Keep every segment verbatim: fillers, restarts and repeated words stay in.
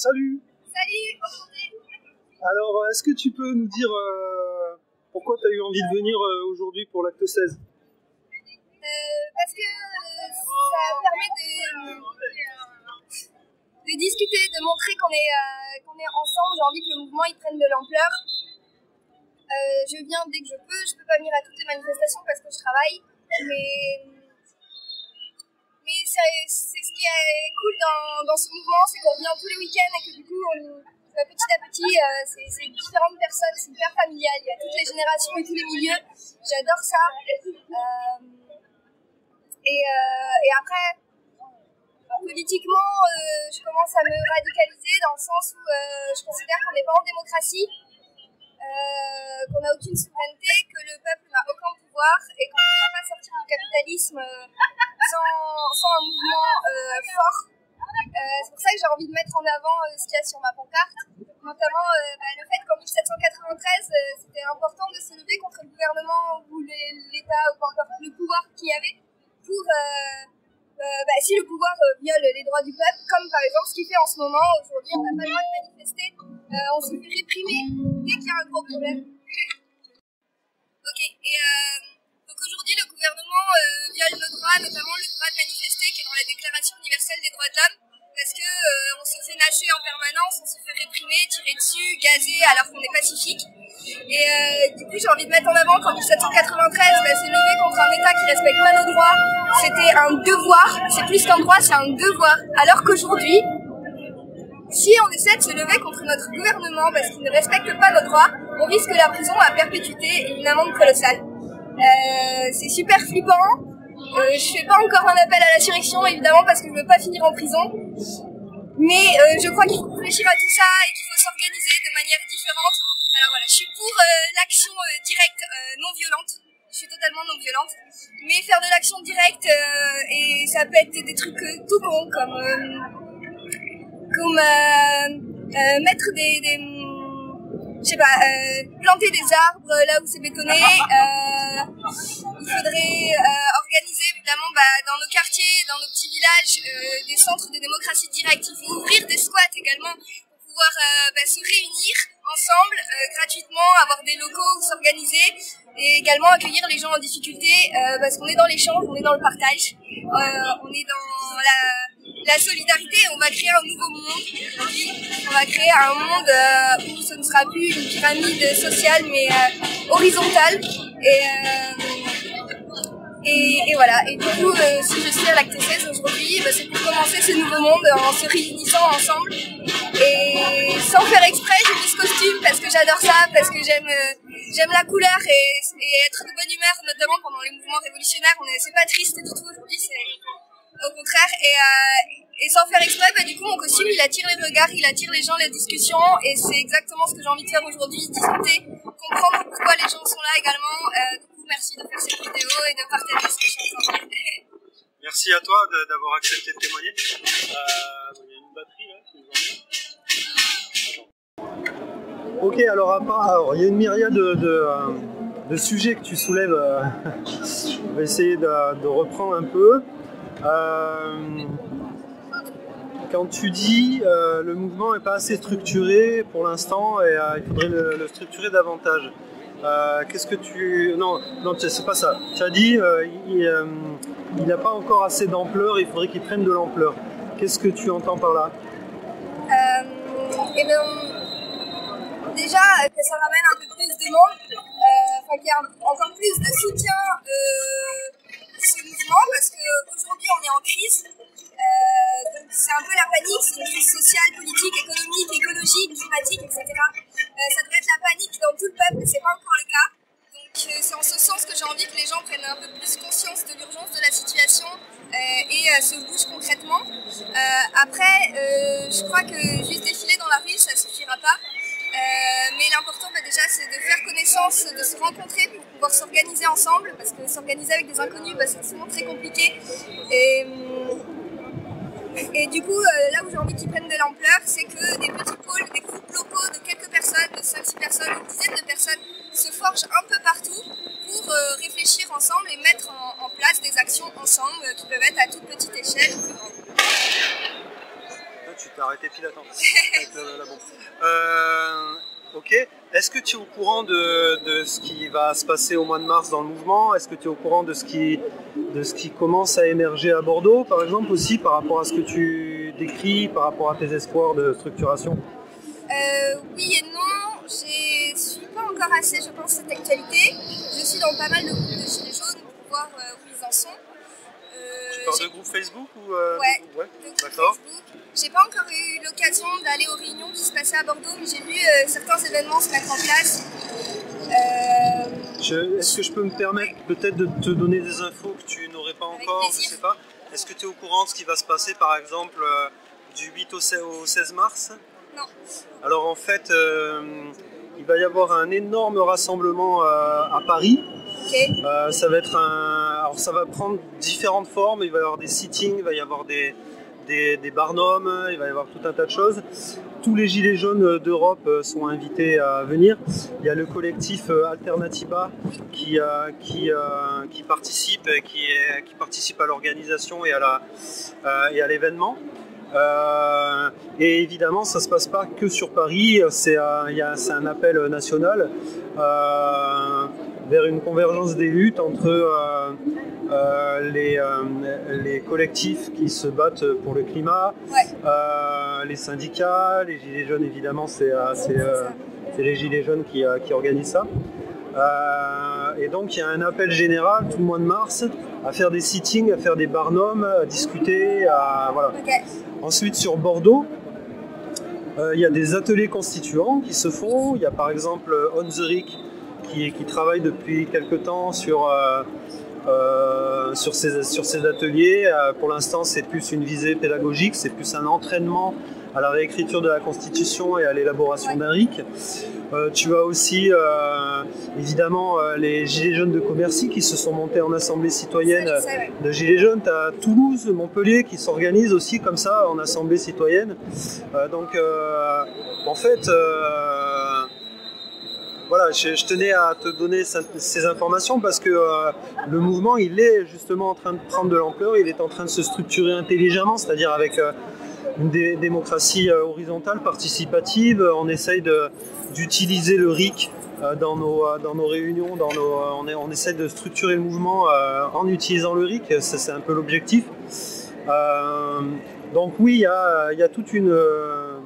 Salut. Salut, enchanté. Alors, est-ce que tu peux nous dire euh, pourquoi tu as eu envie de venir euh, aujourd'hui pour l'acte seize? euh, Parce que euh, ça permet de, de discuter, de montrer qu'on est, euh, qu'on est ensemble. J'ai envie que le mouvement il prenne de l'ampleur. Euh, je viens dès que je peux. Je peux pas venir à toutes les manifestations parce que je travaille. Mais, mais c'est ce qui est cool dans, dans ce mouvement, c'est qu'on vient tous les week-ends et que du coup, on, petit à petit, euh, c'est différentes personnes, c'est hyper familial. Il y a toutes les générations et tous les milieux. J'adore ça. Euh, et, euh, et après, politiquement, euh, je commence à me radicaliser dans le sens où euh, je considère qu'on n'est pas en démocratie, euh, qu'on n'a aucune souveraineté, que le peuple n'a aucun pouvoir et qu'on ne pourra pas sortir du capitalisme euh, sans, sans un mouvement euh, fort. Euh, c'est pour ça que j'ai envie de mettre en avant euh, ce qu'il y a sur ma pancarte, notamment euh, bah, le fait qu'en mille sept cent quatre-vingt-treize, euh, c'était important de se lever contre le gouvernement ou l'État ou encore le pouvoir qu'il y avait pour, euh, euh, bah, si le pouvoir euh, viole les droits du peuple, comme par exemple ce qu'il fait en ce moment. Aujourd'hui, on n'a pas le droit de manifester, euh, on se fait réprimer dès qu'il y a un gros problème. Ok, et euh, donc aujourd'hui, le gouvernement euh, viole nos droits, notamment le droit de manifester qui est dans la Déclaration universelle des droits de l'homme. Parce que euh, on se fait nager en permanence, on se fait réprimer, tirer dessus, gazer alors qu'on est pacifique. Et euh, du coup j'ai envie de mettre en avant qu'en mille sept cent quatre-vingt-treize, bah, c'est levé contre un État qui respecte pas nos droits. C'était un devoir, c'est plus qu'un droit, c'est un devoir. Alors qu'aujourd'hui, si on essaie de se lever contre notre gouvernement parce qu'il ne respecte pas nos droits, on risque la prison à perpétuité et une amende colossale. Euh, c'est super flippant. Euh, je fais pas encore un appel à l'insurrection évidemment parce que je veux pas finir en prison, mais euh, je crois qu'il faut réfléchir à tout ça et qu'il faut s'organiser de manière différente. Alors voilà, je suis pour euh, l'action euh, directe euh, non violente, je suis totalement non violente, mais faire de l'action directe euh, et ça peut être des trucs euh, tout cons comme euh, comme euh, euh, mettre des, des je sais pas, euh, planter des arbres là où c'est bétonné. Euh, il faudrait euh, organiser évidemment bah, dans nos quartiers, dans nos petits villages, euh, des centres de démocratie directe. Il faut ouvrir des squats également pour pouvoir euh, bah, se réunir ensemble euh, gratuitement, avoir des locaux où s'organiser et également accueillir les gens en difficulté euh, parce qu'on est dans l'échange, on est dans le partage, euh, on est dans la, la solidarité. On va créer un nouveau monde, on va créer un monde euh, où ce ne sera plus une pyramide sociale mais euh, horizontale et, euh, et, et voilà. Et du coup euh, si je suis à l'acte seize aujourd'hui, bah, c'est pour commencer ce nouveau monde en se réunissant ensemble et sans faire exprès. J'ai mis ce costume parce que j'adore ça, parce que j'aime euh, j'aime la couleur et, et être de bonne humeur, notamment pendant les mouvements révolutionnaires. On est c'est pas triste du tout aujourd'hui, c'est au contraire. Et, euh, et sans faire exprès, bah, du coup mon costume il attire les regards, il attire les gens, les discussions, et c'est exactement ce que j'ai envie de faire aujourd'hui, discuter, comprendre pourquoi les gens sont là également. Euh, du coup merci de faire cette vidéo et de partager ce que je suis en train de faire. Merci à toi d'avoir accepté de témoigner. Euh, il y a une batterie là qui nous emmène. Ok, alors à part, alors, il y a une myriade de, de, de sujets que tu soulèves. Euh, on va essayer de, de reprendre un peu. Euh, quand tu dis euh, le mouvement n'est pas assez structuré pour l'instant et euh, il faudrait le, le structurer davantage. Euh, Qu'est-ce que tu... Non, non, c'est pas ça. Tu as dit euh, il euh, n'a pas encore assez d'ampleur, il faudrait qu'il prenne de l'ampleur. Qu'est-ce que tu entends par là? euh, Et bien, déjà que ça ramène un peu plus de monde, euh, enfin qu'il y a encore plus de soutien euh, à ce mouvement parce qu'aujourd'hui on est en crise. Euh, donc c'est un peu la panique, c'est une crise sociale, politique, économique, écologique, climatique, et cetera. Euh, ça devrait être la panique dans tout le peuple, mais c'est pas encore le cas. Donc euh, c'est en ce sens que j'ai envie que les gens prennent un peu plus conscience de l'urgence de la situation euh, et euh, se bougent concrètement. Euh, après, euh, je crois que juste défiler dans la rue, ça suffira pas. Euh, mais l'important bah, déjà c'est de faire connaissance, de se rencontrer pour pouvoir s'organiser ensemble, parce que s'organiser avec des inconnus bah, c'est souvent très compliqué. Et, et du coup euh, là où j'ai envie qu'ils prennent de l'ampleur, c'est que des petits pôles, des groupes locaux de quelques personnes, de cinq six personnes, une dizaine de personnes se forgent un peu partout pour euh, réfléchir ensemble et mettre en, en place des actions ensemble qui peuvent être à toute petite échelle ou plus grande. tu t'es arrêté pile à temps avec la, la bombe. Euh, ok. Est-ce que tu es au courant de, de ce qui va se passer au mois de mars dans le mouvement? Est-ce que tu es au courant de ce, qui, de ce qui commence à émerger à Bordeaux, par exemple, aussi, par rapport à ce que tu décris, par rapport à tes espoirs de structuration? euh, Oui et non. Je ne suis pas encore assez, je pense, cette actualité. Je suis dans pas mal de groupes de gilets jaunes pour voir euh, où ils en sont. Euh, tu parles de groupe Facebook ou euh, Ouais, de, ouais. de groupe D'accord. Facebook. J'ai pas encore eu l'occasion d'aller aux réunions qui se passaient à Bordeaux, mais j'ai vu euh, certains événements se mettre en place. Euh... Est-ce que je peux me permettre peut-être de te donner des infos que tu n'aurais pas encore? Je sais pas. Est-ce que tu es au courant de ce qui va se passer par exemple euh, du huit au seize mars? Non. Alors en fait, euh, il va y avoir un énorme rassemblement euh, à Paris. Okay. Euh, ça va être un... Alors ça va prendre différentes formes. Il va y avoir des sittings, il va y avoir des Des, des barnums, il va y avoir tout un tas de choses. Tous les gilets jaunes d'Europe sont invités à venir. Il y a le collectif Alternativa qui, qui, qui participe, qui, est, qui participe à l'organisation et à la, et à l'événement. Euh, et évidemment, ça ne se passe pas que sur Paris, c'est un, un appel national euh, vers une convergence des luttes entre euh, euh, les, euh, les collectifs qui se battent pour le climat, ouais. euh, les syndicats, les gilets jaunes évidemment, c'est euh, les gilets jaunes qui, euh, qui organisent ça. Euh, et donc il y a un appel général tout le mois de mars à faire des sittings, à faire des barnums, à discuter, à, voilà. Okay. Ensuite sur Bordeaux, euh, il y a des ateliers constituants qui se font. Il y a par exemple On the Rick qui, qui travaille depuis quelque temps sur, euh, euh, sur, ces, sur ces ateliers. Euh, pour l'instant c'est plus une visée pédagogique, c'est plus un entraînement à la réécriture de la Constitution et à l'élaboration ouais. d'un R I C. Euh, tu as aussi euh, évidemment euh, les Gilets jaunes de Commercy qui se sont montés en assemblée citoyenne ça, sais, ouais. de Gilets jaunes. Tu as Toulouse, Montpellier qui s'organisent aussi comme ça en assemblée citoyenne. Euh, donc euh, en fait, euh, voilà, je, je tenais à te donner ces informations parce que euh, le mouvement il est justement en train de prendre de l'ampleur, il est en train de se structurer intelligemment, c'est-à-dire avec euh, une dé démocratie euh, horizontale, participative. On essaye d'utiliser le R I C euh, dans, nos, euh, dans nos réunions, dans nos, euh, on, est, on essaye de structurer le mouvement euh, en utilisant le R I C, c'est un peu l'objectif. Euh, donc oui, il y a, y a toute une... Euh,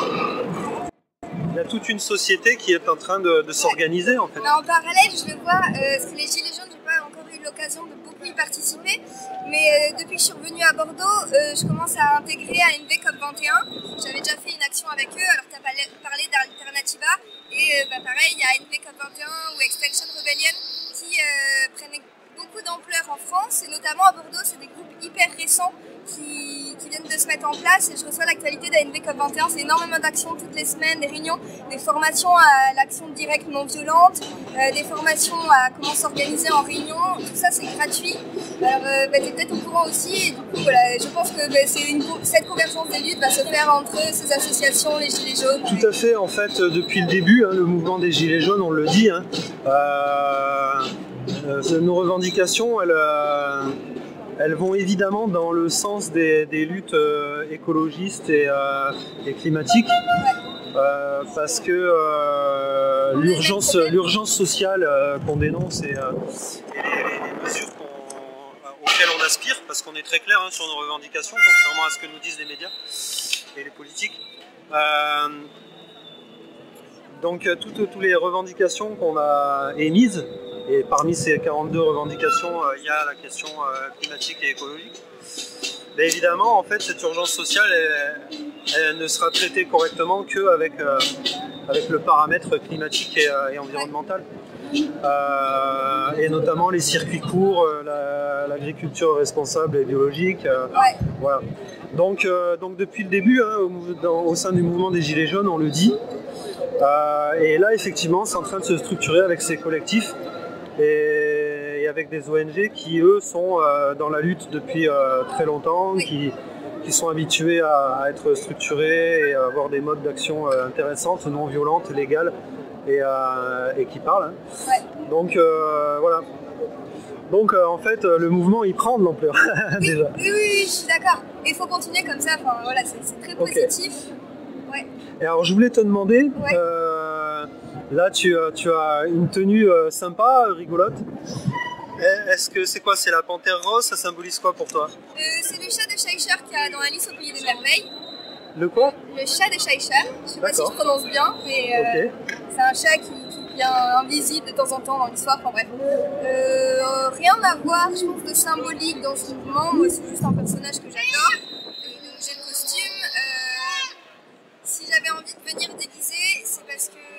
il y a toute une société qui est en train de, de s'organiser en fait. Mais en parallèle, je le vois, euh, parce que les Gilets jaunes, j'ai pas encore eu l'occasion de beaucoup y participer, mais euh, depuis que je suis revenue à Bordeaux, euh, je commence à intégrer à N V COP vingt et un. J'avais déjà fait une action avec eux, alors tu as parlé d'Alternativa, et euh, bah, pareil, il y a N V COP vingt et un ou Extinction Rebellion qui euh, prennent beaucoup d'ampleur en France, et notamment à Bordeaux, c'est des groupes hyper récents qui, qui viennent de se mettre en place, et je reçois l'actualité d'A N V COP vingt et un, c'est énormément d'actions toutes les semaines, des réunions, des formations à l'action directe non violente, euh, des formations à comment s'organiser en réunion, tout ça c'est gratuit. Alors euh, bah, tu es peut-être au courant aussi, et du coup voilà, je pense que bah, une, cette convergence des luttes va se faire entre ces associations, les Gilets jaunes. Tout à fait, en fait, depuis le début, hein, le mouvement des Gilets jaunes, on le dit, hein, euh, euh, nos revendications, elles, euh, elles vont évidemment dans le sens des, des luttes euh, écologistes et, euh, et climatiques. Ouais. Euh, parce que euh, l'urgence l'urgence sociale euh, qu'on dénonce et, euh, et les, les mesures qu'on, auxquelles on aspire, parce qu'on est très clair hein, sur nos revendications, contrairement à ce que nous disent les médias et les politiques. Euh, donc toutes, toutes les revendications qu'on a émises, et parmi ces quarante-deux revendications, il euh, y a la question euh, climatique et écologique. Mais évidemment, en fait, cette urgence sociale, elle, elle ne sera traitée correctement qu'avec euh, avec le paramètre climatique et, euh, et environnemental. Euh, et notamment les circuits courts, euh, l'agriculture la, responsable et biologique. Euh, ouais. Voilà. Donc, euh, donc depuis le début, hein, au, dans, au sein du mouvement des Gilets jaunes, on le dit. Euh, et là, effectivement, c'est en train de se structurer avec ces collectifs. Et, et avec des O N G qui, eux, sont euh, dans la lutte depuis euh, très longtemps, oui. qui, qui sont habitués à, à être structurés et à avoir des modes d'action euh, intéressantes, non violentes, légales et, euh, et qui parlent. Hein. Ouais. Donc, euh, voilà. Donc euh, en fait, euh, le mouvement il prend de l'ampleur oui, déjà. Oui, oui, oui, je suis d'accord. Et il faut continuer comme ça, enfin, voilà, c'est très positif. Okay. Ouais. Et alors je voulais te demander, ouais. euh, là tu, tu as une tenue euh, sympa, rigolote. Est-ce que c'est quoi? C'est la panthère rose, ça symbolise quoi pour toi? euh, C'est le chat de Schleicher qu'il y a dans Alice au pays des merveilles. Le quoi? Le chat de Schleicher. Je sais pas si je prononce bien, mais euh, okay. C'est un chat qui, qui devient invisible de temps en temps dans l'histoire. Enfin bref. Euh, rien à voir, je pense, de symbolique dans ce mouvement. Moi, c'est juste un personnage que j'adore. Et donc j'ai le costume. Euh, si j'avais envie de venir déguiser, c'est parce que.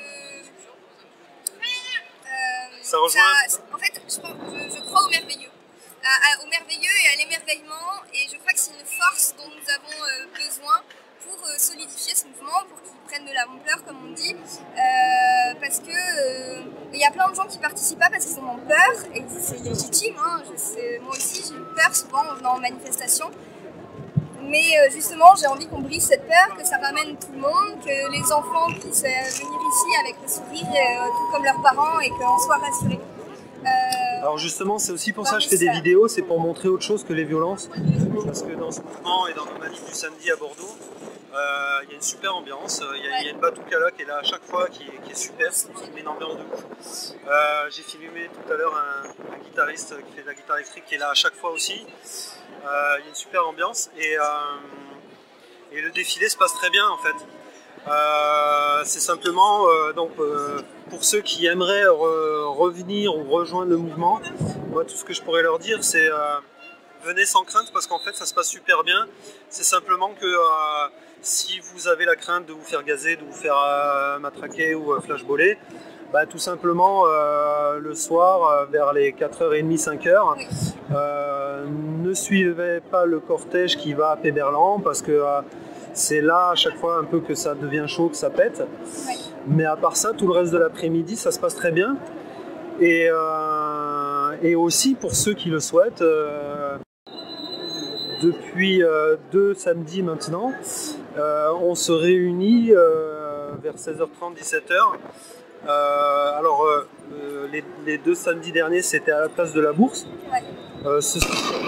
Euh, ça rejoint. Ça, en fait, je, je, je crois au merveilleux. À, à, au merveilleux et à l'émerveillement. Et je crois que c'est une force dont nous avons euh, besoin pour euh, solidifier ce mouvement, pour qu'il prenne de l'ampleur, comme on dit. Euh, parce que il euh, y a plein de gens qui participent pas parce qu'ils ont peur. Et c'est légitime. Hein, je sais, moi aussi, j'ai eu peur souvent en venant en manifestation. Mais euh, justement, j'ai envie qu'on brise cette peur, que ça ramène tout le monde, que les enfants puissent euh, venir ici avec le sourire, euh, tout comme leurs parents, et qu'on soit rassurés. Euh, Alors justement, c'est aussi pour ça que je fais des vidéos, c'est pour montrer autre chose que les violences. Parce que dans ce mouvement et dans nos manifs du samedi à Bordeaux, il euh, y a une super ambiance. Il y, y a une batouka là qui est là à chaque fois, qui est, qui est super, qui met une ambiance de ouf. Euh, J'ai filmé tout à l'heure un, un guitariste qui fait de la guitare électrique qui est là à chaque fois aussi. Il euh, y a une super ambiance et, euh, et le défilé se passe très bien en fait. Euh, c'est simplement euh, donc euh, pour ceux qui aimeraient re revenir ou rejoindre le mouvement, moi tout ce que je pourrais leur dire c'est euh, venez sans crainte parce qu'en fait ça se passe super bien. C'est simplement que euh, si vous avez la crainte de vous faire gazer, de vous faire euh, matraquer ou euh, flashballer, bah, tout simplement euh, le soir euh, vers les quatre heures trente, cinq heures, euh, ne suivez pas le cortège qui va à Péberlan parce que euh, c'est là à chaque fois un peu que ça devient chaud, que ça pète. Ouais. Mais à part ça, tout le reste de l'après-midi, ça se passe très bien. Et, euh, et aussi pour ceux qui le souhaitent, euh, depuis euh, deux samedis maintenant, euh, on se réunit euh, vers seize heures trente, dix-sept heures. Euh, alors, euh, les, les deux samedis derniers, c'était à la place de la Bourse. Ouais. Euh, ce...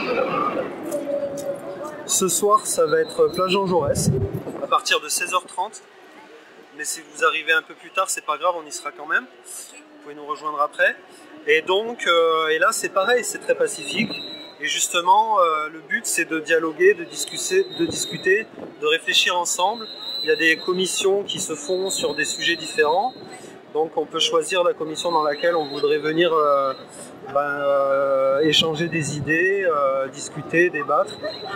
Ce soir, ça va être place Jean Jaurès, à partir de seize heures trente. Mais si vous arrivez un peu plus tard, c'est pas grave, on y sera quand même. Vous pouvez nous rejoindre après. Et donc, euh, et là, c'est pareil, c'est très pacifique. Et justement, euh, le but, c'est de dialoguer, de discuter, de discuter, de réfléchir ensemble. Il y a des commissions qui se font sur des sujets différents. Donc, on peut choisir la commission dans laquelle on voudrait venir euh, ben, euh, échanger des idées, euh, discuter, débattre.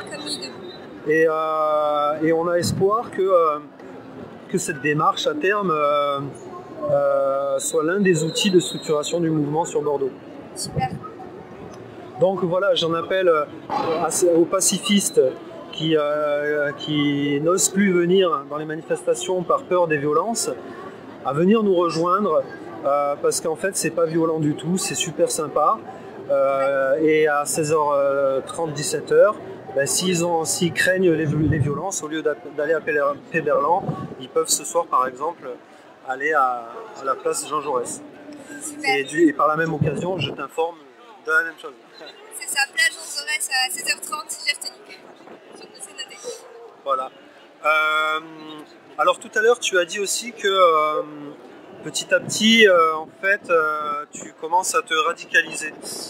Et, euh, et on a espoir que, euh, que cette démarche, à terme, euh, euh, soit l'un des outils de structuration du mouvement sur Bordeaux. Super. Donc voilà, j'en appelle aux pacifistes qui, euh, qui n'osent plus venir dans les manifestations par peur des violences, à venir nous rejoindre euh, parce qu'en fait c'est pas violent du tout, c'est super sympa. Euh, et à seize heures trente, dix-sept heures, ben, s'ils s'ils craignent les, les violences, au lieu d'aller à Péberlan, ils peuvent ce soir par exemple aller à, à la place Jean Jaurès. Et, du, et par la même occasion, je t'informe de la même chose. C'est ça, place Jean Jaurès à seize heures trente, j'ai retenu. Je me suis noté. Voilà. Euh, alors tout à l'heure, tu as dit aussi que euh, petit à petit, euh, en fait, euh, tu commences à te radicaliser.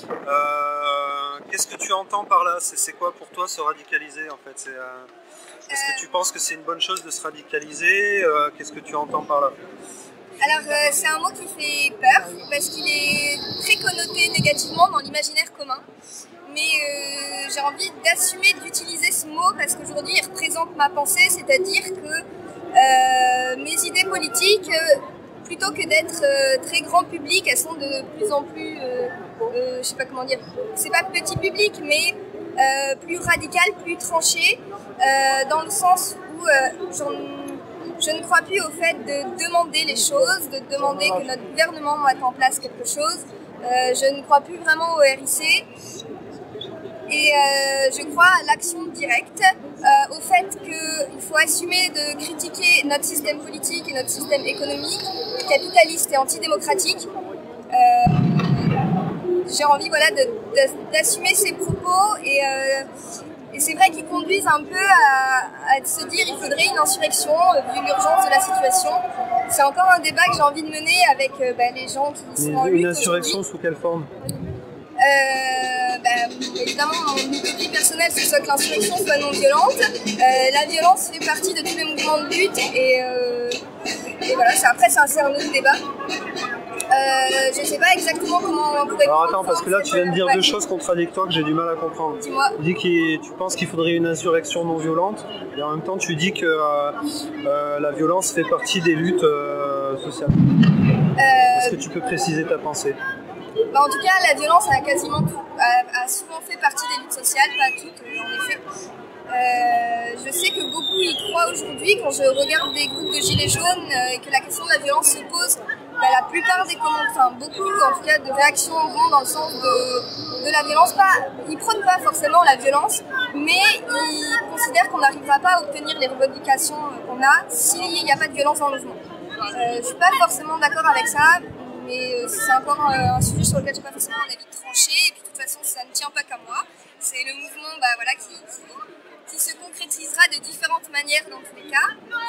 Euh, Qu'est-ce que tu entends par là? C'est quoi pour toi se radicaliser en fait? Est-ce euh, est que tu penses que c'est une bonne chose de se radicaliser? euh, Qu'est-ce que tu entends par là? Alors euh, c'est un mot qui fait peur parce qu'il est très connoté négativement dans l'imaginaire commun. Mais euh, j'ai envie d'assumer d'utiliser ce mot parce qu'aujourd'hui il représente ma pensée, c'est-à-dire que euh, mes idées politiques, euh, plutôt que d'être euh, très grand public, elles sont de plus en plus, euh, euh, je sais pas comment dire, c'est pas petit public, mais euh, plus radicales, plus tranchées, euh, dans le sens où euh, j'en Je ne crois plus au fait de demander les choses, de demander que notre gouvernement mette en place quelque chose. Euh, je ne crois plus vraiment au R I C. Et euh, je crois à l'action directe, euh, au fait qu'il faut assumer de critiquer notre système politique et notre système économique, capitaliste et antidémocratique. Euh, j'ai envie voilà, d'assumer ces propos et, euh, et c'est vrai qu'ils conduisent un peu à, à se dire qu'il faudrait une insurrection euh, vu l'urgence de la situation. C'est encore un débat que j'ai envie de mener avec euh, bah, les gens qui sont en lutte. Une insurrection sous quelle forme? Euh, bah, évidemment, mon utopie personnelle, c'est soit que l'insurrection soit non violente. Euh, la violence fait partie de tous les mouvements de lutte et, euh, et voilà, après c'est un autre débat. Euh, je ne sais pas exactement comment on pourrait... Alors attends, parce que là tu viens de dire ouais. deux choses contradictoires que j'ai du mal à comprendre. Dis-moi. Tu dis que tu penses qu'il faudrait une insurrection non violente et en même temps tu dis que euh, euh, la violence fait partie des luttes euh, sociales. Euh... Est-ce que tu peux préciser ta pensée? Bah en tout cas, la violence a quasiment tout, a, a souvent fait partie des luttes sociales, pas toutes en effet. Euh, je sais que beaucoup y croient aujourd'hui. Quand je regarde des groupes de gilets jaunes euh, et que la question de la violence se pose, bah, la plupart des commentaires, enfin beaucoup en tout cas de réactions vont dans le sens de, de la violence. Pas, ils prônent pas forcément la violence, mais ils considèrent qu'on n'arrivera pas à obtenir les revendications qu'on a s'il n'y a pas de violence dans le mouvement. Euh, je suis pas forcément d'accord avec ça. Mais c'est encore un sujet sur lequel je n'ai pas forcément un avis tranché, et puis de toute façon ça ne tient pas qu'à moi. C'est le mouvement bah, voilà, qui, qui, qui se concrétisera de différentes manières dans tous les cas.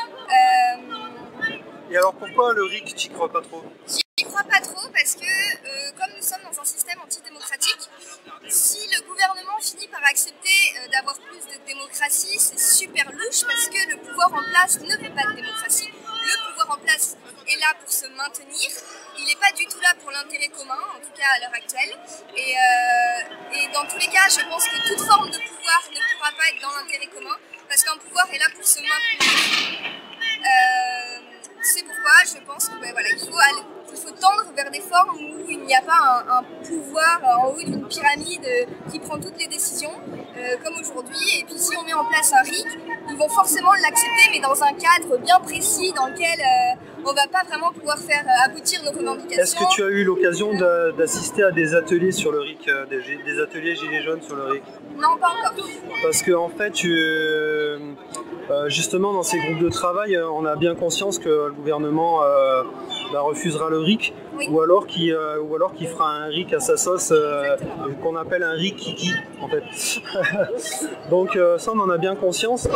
Euh... Et alors pourquoi le R I C, tu n'y crois pas trop? J'y crois pas trop parce que euh, comme nous sommes dans un système antidémocratique, si le gouvernement finit par accepter euh, d'avoir plus de démocratie, c'est super louche parce que le pouvoir en place ne veut pas de démocratie. Le pouvoir en place est là pour se maintenir. Il n'est pas du tout là pour l'intérêt commun, en tout cas à l'heure actuelle. Et, euh, et dans tous les cas, je pense que toute forme de pouvoir ne pourra pas être dans l'intérêt commun, parce qu'un pouvoir est là pour se maintenir. Euh, C'est pourquoi je pense qu'il ben, voilà, il faut, aller, il faut tendre vers des formes où il n'y a pas un, un pouvoir en haut d'une pyramide qui prend toutes les décisions, euh, comme aujourd'hui. Et puis si on met en place un R I C, ils vont forcément l'accepter, mais dans un cadre bien précis dans lequel euh, on ne va pas vraiment pouvoir faire aboutir nos revendications. Est-ce que tu as eu l'occasion d'assister à des ateliers sur le R I C, des, des ateliers gilets jaunes sur le R I C? Non, pas encore. Parce qu'en en fait, tu, euh, justement, dans ces groupes de travail, on a bien conscience que le gouvernement euh, bah, refusera le R I C, oui. ou alors qu'il euh, ou alors qu'il fera un R I C à sa sauce, euh, qu'on appelle un R I C kiki, en fait. Donc euh, ça, on en a bien conscience.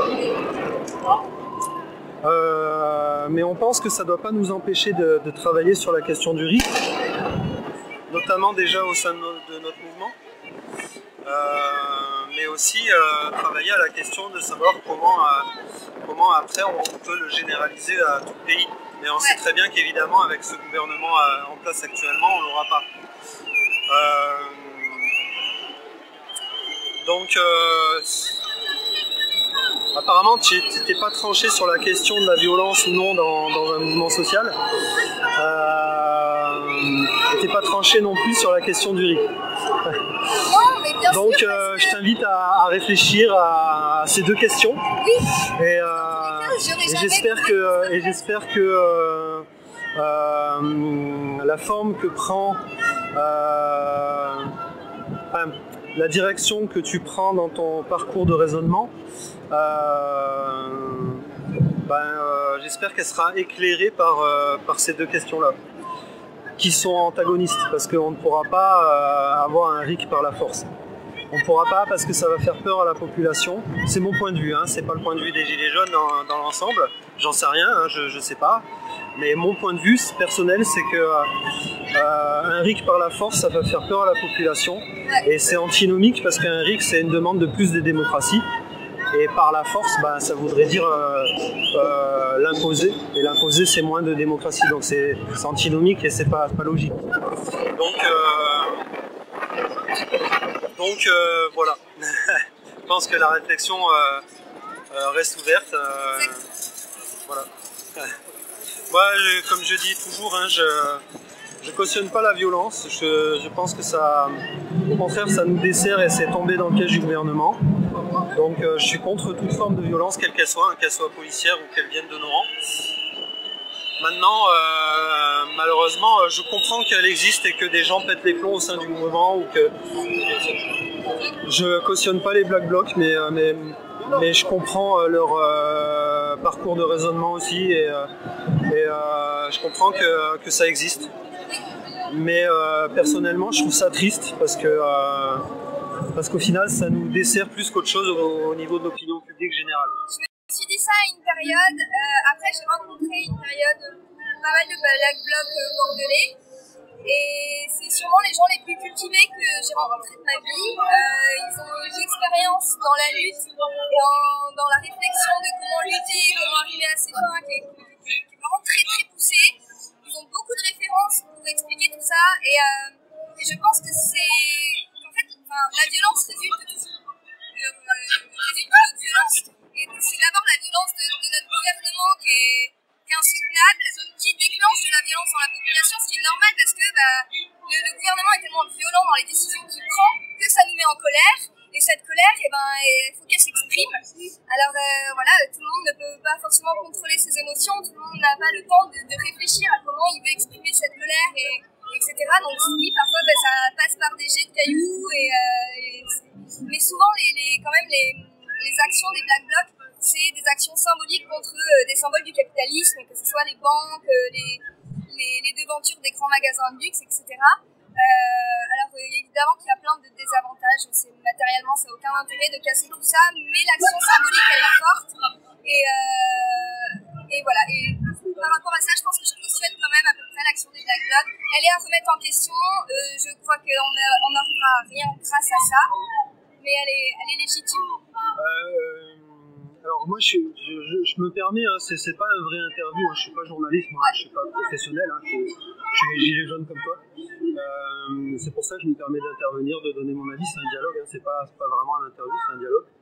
Euh, mais on pense que ça ne doit pas nous empêcher de, de travailler sur la question du R I C, notamment déjà au sein de, no de notre mouvement, euh, mais aussi euh, travailler à la question de savoir comment, euh, comment après on peut le généraliser à tout le pays. Mais on sait très bien qu'évidemment avec ce gouvernement euh, en place actuellement, on ne l'aura pas. Euh, donc euh, apparemment, tu n'étais pas tranché sur la question de la violence ou non dans, dans un mouvement social. Euh, tu n'étais pas tranché non plus sur la question du R I C. Non, mais bien Donc, sûr, euh, que... je t'invite à, à réfléchir à, à ces deux questions. Oui. Et, euh, et j'espère que, et j'espère que euh, euh, la forme que prend... Euh, enfin, la direction que tu prends dans ton parcours de raisonnement, euh, ben, euh, j'espère qu'elle sera éclairée par, euh, par ces deux questions-là, qui sont antagonistes, parce qu'on ne pourra pas euh, avoir un R I C par la force. On ne pourra pas parce que ça va faire peur à la population. C'est mon point de vue, hein, c'est pas le point de vue des Gilets jaunes dans, dans l'ensemble. J'en sais rien, hein, je ne sais pas. Mais mon point de vue personnel, c'est que euh, un R I C par la force, ça va faire peur à la population. Et c'est antinomique parce qu'un R I C, c'est une demande de plus de démocratie. Et par la force, bah, ça voudrait dire euh, euh, l'imposer. Et l'imposer, c'est moins de démocratie. Donc c'est antinomique et c'est pas, pas logique. Donc, euh, donc euh, voilà. Je pense que la réflexion euh, euh, reste ouverte. Euh, voilà. Moi, je, comme je dis toujours, hein, je ne cautionne pas la violence. Je, je pense que ça, au contraire, ça nous dessert et c'est tomber dans le piège du gouvernement. Donc euh, je suis contre toute forme de violence, quelle qu'elle soit, hein, qu'elle soit policière ou qu'elle vienne de nos rangs. Maintenant, euh, malheureusement, je comprends qu'elle existe et que des gens pètent les plombs au sein du mouvement ou que... Je cautionne pas les Black Blocs, mais, mais, mais je comprends leur euh, parcours de raisonnement aussi et, et euh, je comprends que, que ça existe. Mais euh, personnellement, je trouve ça triste parce que euh, parce qu'au final, ça nous dessert plus qu'autre chose au, au niveau de l'opinion publique générale. Je me suis dit ça à une période. Euh, après, j'ai rencontré une période pas mal de black blocs euh, bordelais. Et c'est sûrement les gens les plus cultivés que j'ai rencontrés de ma vie. Euh, ils ont une expérience dans la lutte, dans, dans la réflexion de comment lutter, comment arriver à ses fins, qui est, qui est vraiment très très poussée. Ils ont beaucoup de références pour expliquer tout ça. Et, euh, et je pense que c'est... En fait, enfin, la violence résulte de tout. Euh, résulte de notre violence. Et c'est d'abord la violence de, de notre gouvernement qui est... qui est insoutenable, qui déclenche de la violence dans la population, ce qui est normal parce que bah, le, le gouvernement est tellement violent dans les décisions qu'il prend que ça nous met en colère. Et cette colère, eh ben, il faut qu'elle s'exprime. Alors euh, voilà, tout le monde ne peut pas forcément contrôler ses émotions, tout le monde n'a pas le temps de, de réfléchir à comment il veut exprimer cette colère, et, etc. Donc oui, parfois bah, ça passe par des jets de cailloux, et, euh, et mais souvent les, les, quand même les, les actions des Black Blocs, c'est des actions symboliques contre euh, des symboles du capitalisme, que ce soit les banques, euh, les, les, les devantures des grands magasins de luxe, et cetera. Euh, alors euh, évidemment qu'il y a plein de désavantages, c'est, matériellement ça n'a aucun intérêt de casser tout ça, mais l'action symbolique elle est forte. Et, euh, et voilà, et par rapport à ça, je pense que je cautionne quand même à peu près l'action des Black Blocs. Elle est à remettre en question, euh, je crois qu'on n'arrivera à rien grâce à ça, mais elle est, elle est légitime. Euh... Alors moi je, je, je, je me permets, hein, c'est, c'est pas un vrai interview, hein, je suis pas journaliste, moi, je suis pas professionnel, hein, je, je suis gilet jaune comme toi. Euh, c'est pour ça que je me permets d'intervenir, de donner mon avis, c'est un dialogue, hein, c'est pas, c'est pas vraiment un interview, c'est un dialogue.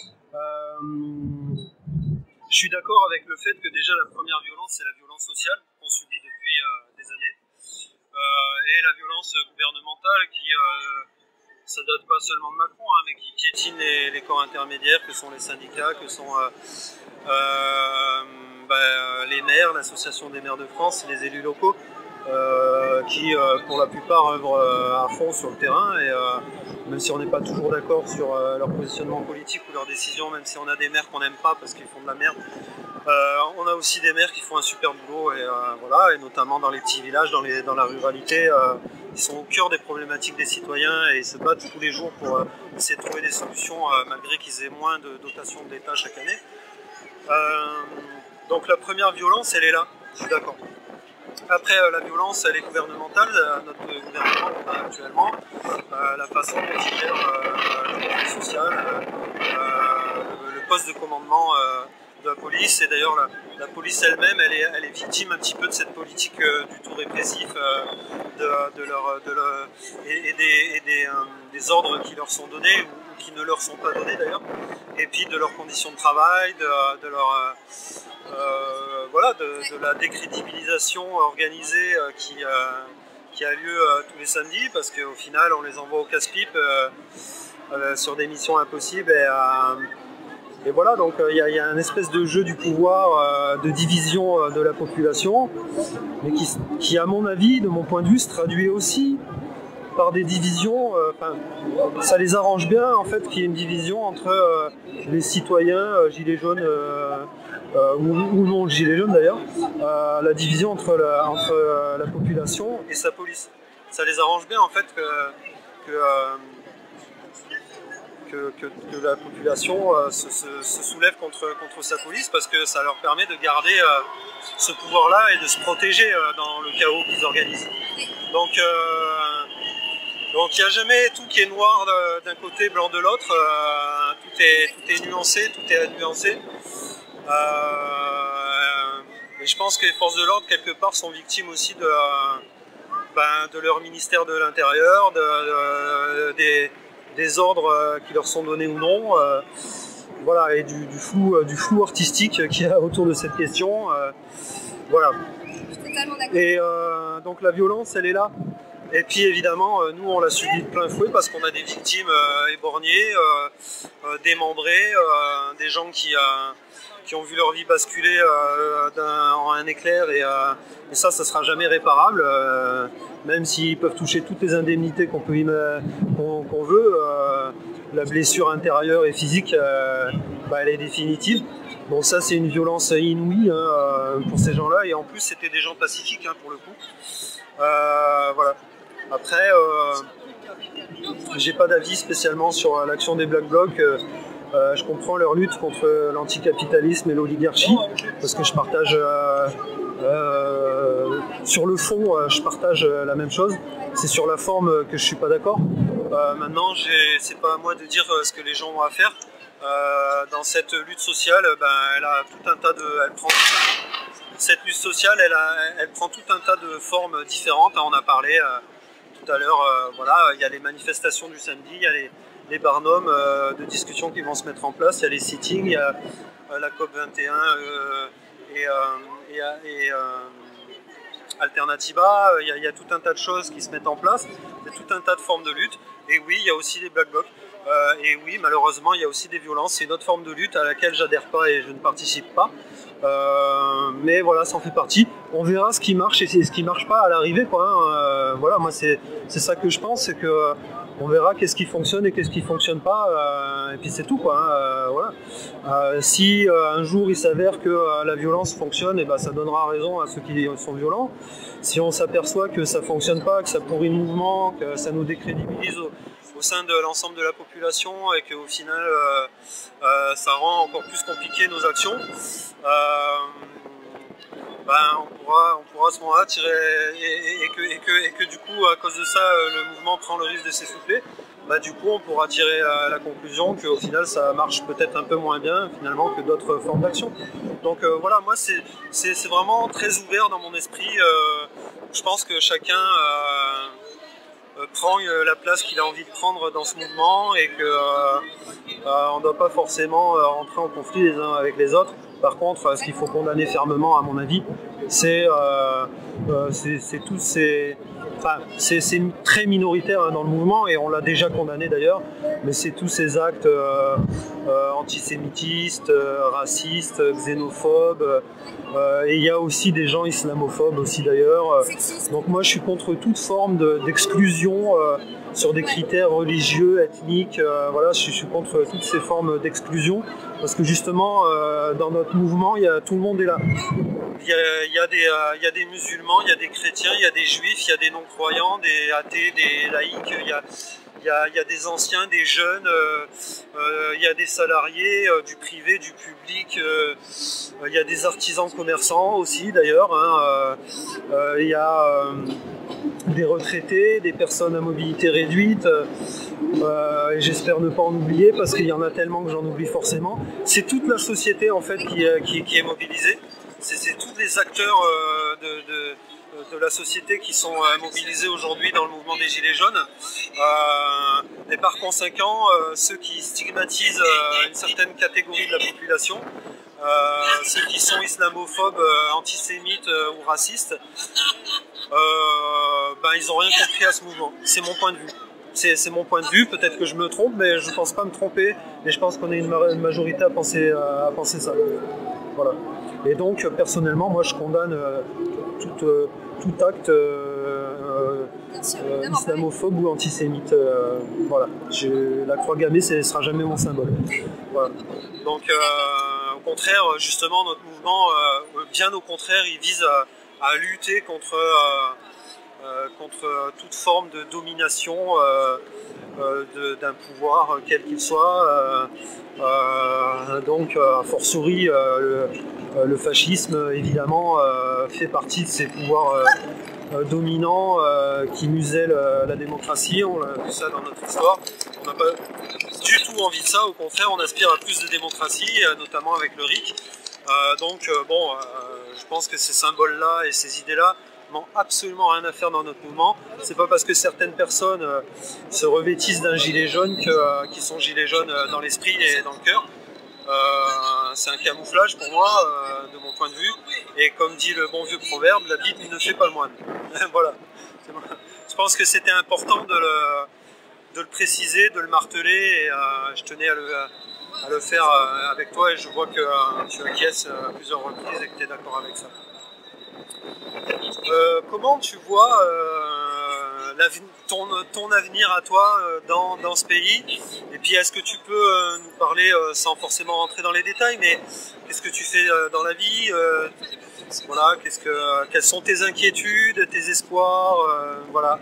Euh, je suis d'accord avec le fait que déjà la première violence c'est la violence sociale qu'on subit depuis euh, des années, euh, et la violence gouvernementale qui... Euh, ça date pas seulement de Macron, hein, mais qui piétine les, les corps intermédiaires, que sont les syndicats, que sont euh, euh, bah, les maires, l'association des maires de France, les élus locaux, euh, qui euh, pour la plupart œuvrent euh, à fond sur le terrain, et euh, même si on n'est pas toujours d'accord sur euh, leur positionnement politique ou leurs décisions, même si on a des maires qu'on n'aime pas parce qu'ils font de la merde, euh, on a aussi des maires qui font un super boulot, et, euh, voilà, et notamment dans les petits villages, dans, les, dans la ruralité. Euh, Ils sont au cœur des problématiques des citoyens et ils se battent tous les jours pour euh, essayer de trouver des solutions euh, malgré qu'ils aient moins de dotation de l'État chaque année. Euh, donc la première violence, elle est là, je suis d'accord. Après, euh, la violence, elle est gouvernementale, euh, notre gouvernement euh, actuellement, euh, la façon dont il gère euh, le conflit social, euh, le, le poste de commandement euh, de la police, et d'ailleurs la, la police elle-même, elle est, elle est victime un petit peu de cette politique euh, du tout répressif, euh, de, de leur, de leur, et, et, des, et des, euh, des ordres qui leur sont donnés ou, ou qui ne leur sont pas donnés d'ailleurs, et puis de leurs conditions de travail, de, de leur euh, euh, voilà, de, de la décrédibilisation organisée euh, qui, euh, qui a lieu euh, tous les samedis, parce qu'au final on les envoie au casse-pipe euh, euh, sur des missions impossibles, et euh, Et voilà, donc il euh, y, y a un espèce de jeu du pouvoir, euh, de division euh, de la population, mais qui, qui, à mon avis, de mon point de vue, se traduit aussi par des divisions. Euh, ça les arrange bien, en fait, qu'il y ait une division entre euh, les citoyens euh, gilets jaunes, euh, euh, ou, ou non gilets jaunes d'ailleurs, euh, la division entre, la, entre euh, la population et sa police. Ça les arrange bien, en fait, que... que euh, Que, que, que la population euh, se, se, se soulève contre, contre sa police, parce que ça leur permet de garder euh, ce pouvoir-là et de se protéger euh, dans le chaos qu'ils organisent. Donc euh, donc il n'y a jamais tout qui est noir d'un côté, blanc de l'autre, euh, tout, est, tout est nuancé, tout est nuancé. Euh, et je pense que les forces de l'ordre, quelque part, sont victimes aussi de, euh, ben, de leur ministère de l'Intérieur, de, de, des des ordres euh, qui leur sont donnés ou non, euh, voilà, et du, du, flou, euh, du flou artistique qu'il y a autour de cette question. Euh, voilà. Et euh, donc la violence, elle est là. Et puis évidemment, euh, nous on l'a subi de plein fouet parce qu'on a des victimes euh, éborgnées, euh, euh, démembrées, euh, des gens qui, euh, qui ont vu leur vie basculer euh, d'un, en un éclair, et, euh, et ça, ça sera jamais réparable. Euh, même s'ils peuvent toucher toutes les indemnités qu'on peut qu'on, qu'on veut, euh, la blessure intérieure et physique, euh, bah, elle est définitive. Bon, ça c'est une violence inouïe, hein, pour ces gens-là, et en plus c'était des gens pacifiques, hein, pour le coup. Euh, voilà. Après, euh, j'ai pas d'avis spécialement sur l'action des Black Blocs. Euh, euh, je comprends leur lutte contre l'anticapitalisme et l'oligarchie, parce que je partage, euh, euh, sur le fond, euh, je partage la même chose. C'est sur la forme que je suis pas d'accord. Euh, maintenant, c'est pas à moi de dire ce que les gens ont à faire. Euh, dans cette lutte sociale, ben, elle a tout un tas de, elle prend cette lutte sociale, elle, a, elle prend tout un tas de formes différentes. On a parlé euh, tout à l'heure, euh, voilà, il y a les manifestations du samedi, il y a les, les barnums euh, de discussion qui vont se mettre en place, il y a les sittings, il y a euh, la COP vingt et un euh, et, euh, et, et euh, Alternativa, il y, a, il y a tout un tas de choses qui se mettent en place, il y a tout un tas de formes de lutte, et oui, il y a aussi les Black Blocs. Euh, et oui, malheureusement, il y a aussi des violences. C'est une autre forme de lutte à laquelle j'adhère pas et je ne participe pas. Euh, mais voilà, ça en fait partie. On verra ce qui marche et ce qui marche pas à l'arrivée, quoi. Hein. Euh, voilà, moi c'est c'est ça que je pense, c'est que on verra qu'est-ce qui fonctionne et qu'est-ce qui fonctionne pas. Euh, et puis c'est tout, quoi. Hein. Euh, voilà. Euh, si euh, un jour il s'avère que euh, la violence fonctionne, et ben ça donnera raison à ceux qui sont violents. Si on s'aperçoit que ça fonctionne pas, que ça pourrit le mouvement, que ça nous décrédibilise au, au sein de l'ensemble de la population et qu'au final euh, euh, ça rend encore plus compliqué nos actions, euh, ben, on, pourra, on pourra à ce moment-là tirer et, et, et, que, et, que, et que du coup à cause de ça le mouvement prend le risque de s'essouffler. Bah, du coup on pourra tirer la, la conclusion qu'au final ça marche peut-être un peu moins bien finalement que d'autres formes d'action. Donc euh, voilà, moi c'est vraiment très ouvert dans mon esprit. Euh, je pense que chacun euh, euh, prend euh, la place qu'il a envie de prendre dans ce mouvement et qu'on euh, euh, ne doit pas forcément euh, rentrer en conflit les uns avec les autres. Par contre, euh, ce qu'il faut condamner fermement à mon avis, c'est euh, euh, tous ces... Enfin, c'est très minoritaire hein, dans le mouvement et on l'a déjà condamné d'ailleurs, mais c'est tous ces actes euh, euh, antisémitistes, euh, racistes, xénophobes, euh, et il y a aussi des gens islamophobes aussi d'ailleurs. Donc moi je suis contre toute forme d'exclusion de, euh, sur des critères religieux, ethniques, euh, voilà, je, je suis contre toutes ces formes d'exclusion parce que justement euh, dans notre mouvement, il y a, tout le monde est là. Il y, a, il, y a des, euh, il y a des musulmans, il y a des chrétiens, il y a des juifs, il y a des non-croyants, des athées, des laïcs, il y a, il y a, il y a des anciens, des jeunes, euh, euh, il y a des salariés euh, du privé, du public, euh, il y a des artisans commerçants aussi d'ailleurs, hein, euh, euh, il y a euh, des retraités, des personnes à mobilité réduite, euh, et j'espère ne pas en oublier parce qu'il y en a tellement que j'en oublie forcément. C'est toute la société en fait qui, qui, qui est mobilisée. C'est tous les acteurs euh, de, de, de la société qui sont euh, mobilisés aujourd'hui dans le mouvement des Gilets jaunes. Euh, et par conséquent, euh, ceux qui stigmatisent euh, une certaine catégorie de la population, euh, ceux qui sont islamophobes, euh, antisémites euh, ou racistes, euh, ben, ils n'ont rien compris à ce mouvement. C'est mon point de vue. C'est mon point de vue, peut-être que je me trompe, mais je ne pense pas me tromper. Et je pense qu'on est une, ma une majorité à penser, à penser ça. Voilà. Et donc, personnellement, moi, je condamne euh, tout, euh, tout acte euh, euh, islamophobe ou antisémite. Euh, voilà. La croix gammée, ce ne sera jamais mon symbole. Voilà. Donc, euh, au contraire, justement, notre mouvement, euh, bien au contraire, il vise à, à lutter contre, euh, euh, contre toute forme de domination euh, euh, d'un pouvoir, quel qu'il soit. Euh, euh, donc, a fortiori, euh, le, le fascisme, évidemment, euh, fait partie de ces pouvoirs euh, euh, dominants euh, qui musellent euh, la démocratie. On a vu ça dans notre histoire. On n'a pas du tout envie de ça. Au contraire, on aspire à plus de démocratie, euh, notamment avec le R I C. Euh, donc, euh, bon, euh, je pense que ces symboles-là et ces idées-là n'ont absolument rien à faire dans notre mouvement. C'est pas parce que certaines personnes euh, se revêtissent d'un gilet jaune qu'ils euh, sont gilets jaunes dans l'esprit et dans le cœur. Euh, c'est un camouflage pour moi, euh, de mon point de vue. Et comme dit le bon vieux proverbe, la Bible ne fait pas le moine. Voilà. Je pense que c'était important de le, de le préciser, de le marteler. Et euh, je tenais à le, à le faire euh, avec toi. Et je vois que euh, tu acquiesces à plusieurs reprises et que tu es d'accord avec ça. Euh, comment tu vois euh, ton, ton avenir à toi euh, dans, dans ce pays? Et puis est-ce que tu peux euh, nous parler, euh, sans forcément rentrer dans les détails, mais qu'est-ce que tu fais euh, dans la vie? euh, Voilà, qu'est-ce que, quelles sont tes inquiétudes, tes espoirs, euh, voilà.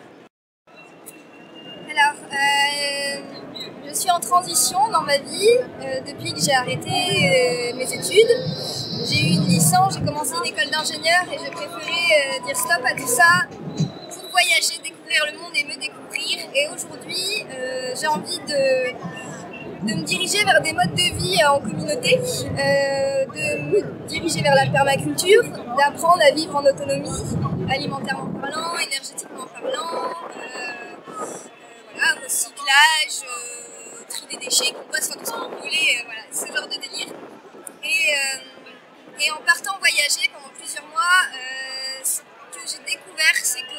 Alors, euh, je suis en transition dans ma vie euh, depuis que j'ai arrêté euh, mes études. J'ai eu une licence, j'ai commencé une école d'ingénieur et j'ai préféré euh, dire stop à tout ça pour voyager, découvrir le monde et me découvrir. Et aujourd'hui, euh, j'ai envie de, de me diriger vers des modes de vie en communauté, euh, de me diriger vers la permaculture, d'apprendre à vivre en autonomie, alimentairement parlant, énergétiquement parlant. Euh, Voilà, recyclage, euh, tri des déchets, compost, enfin tout ce que vous voulez, euh, voilà, ce genre de délire. Et, euh, et en partant voyager pendant plusieurs mois, euh, ce que j'ai découvert, c'est que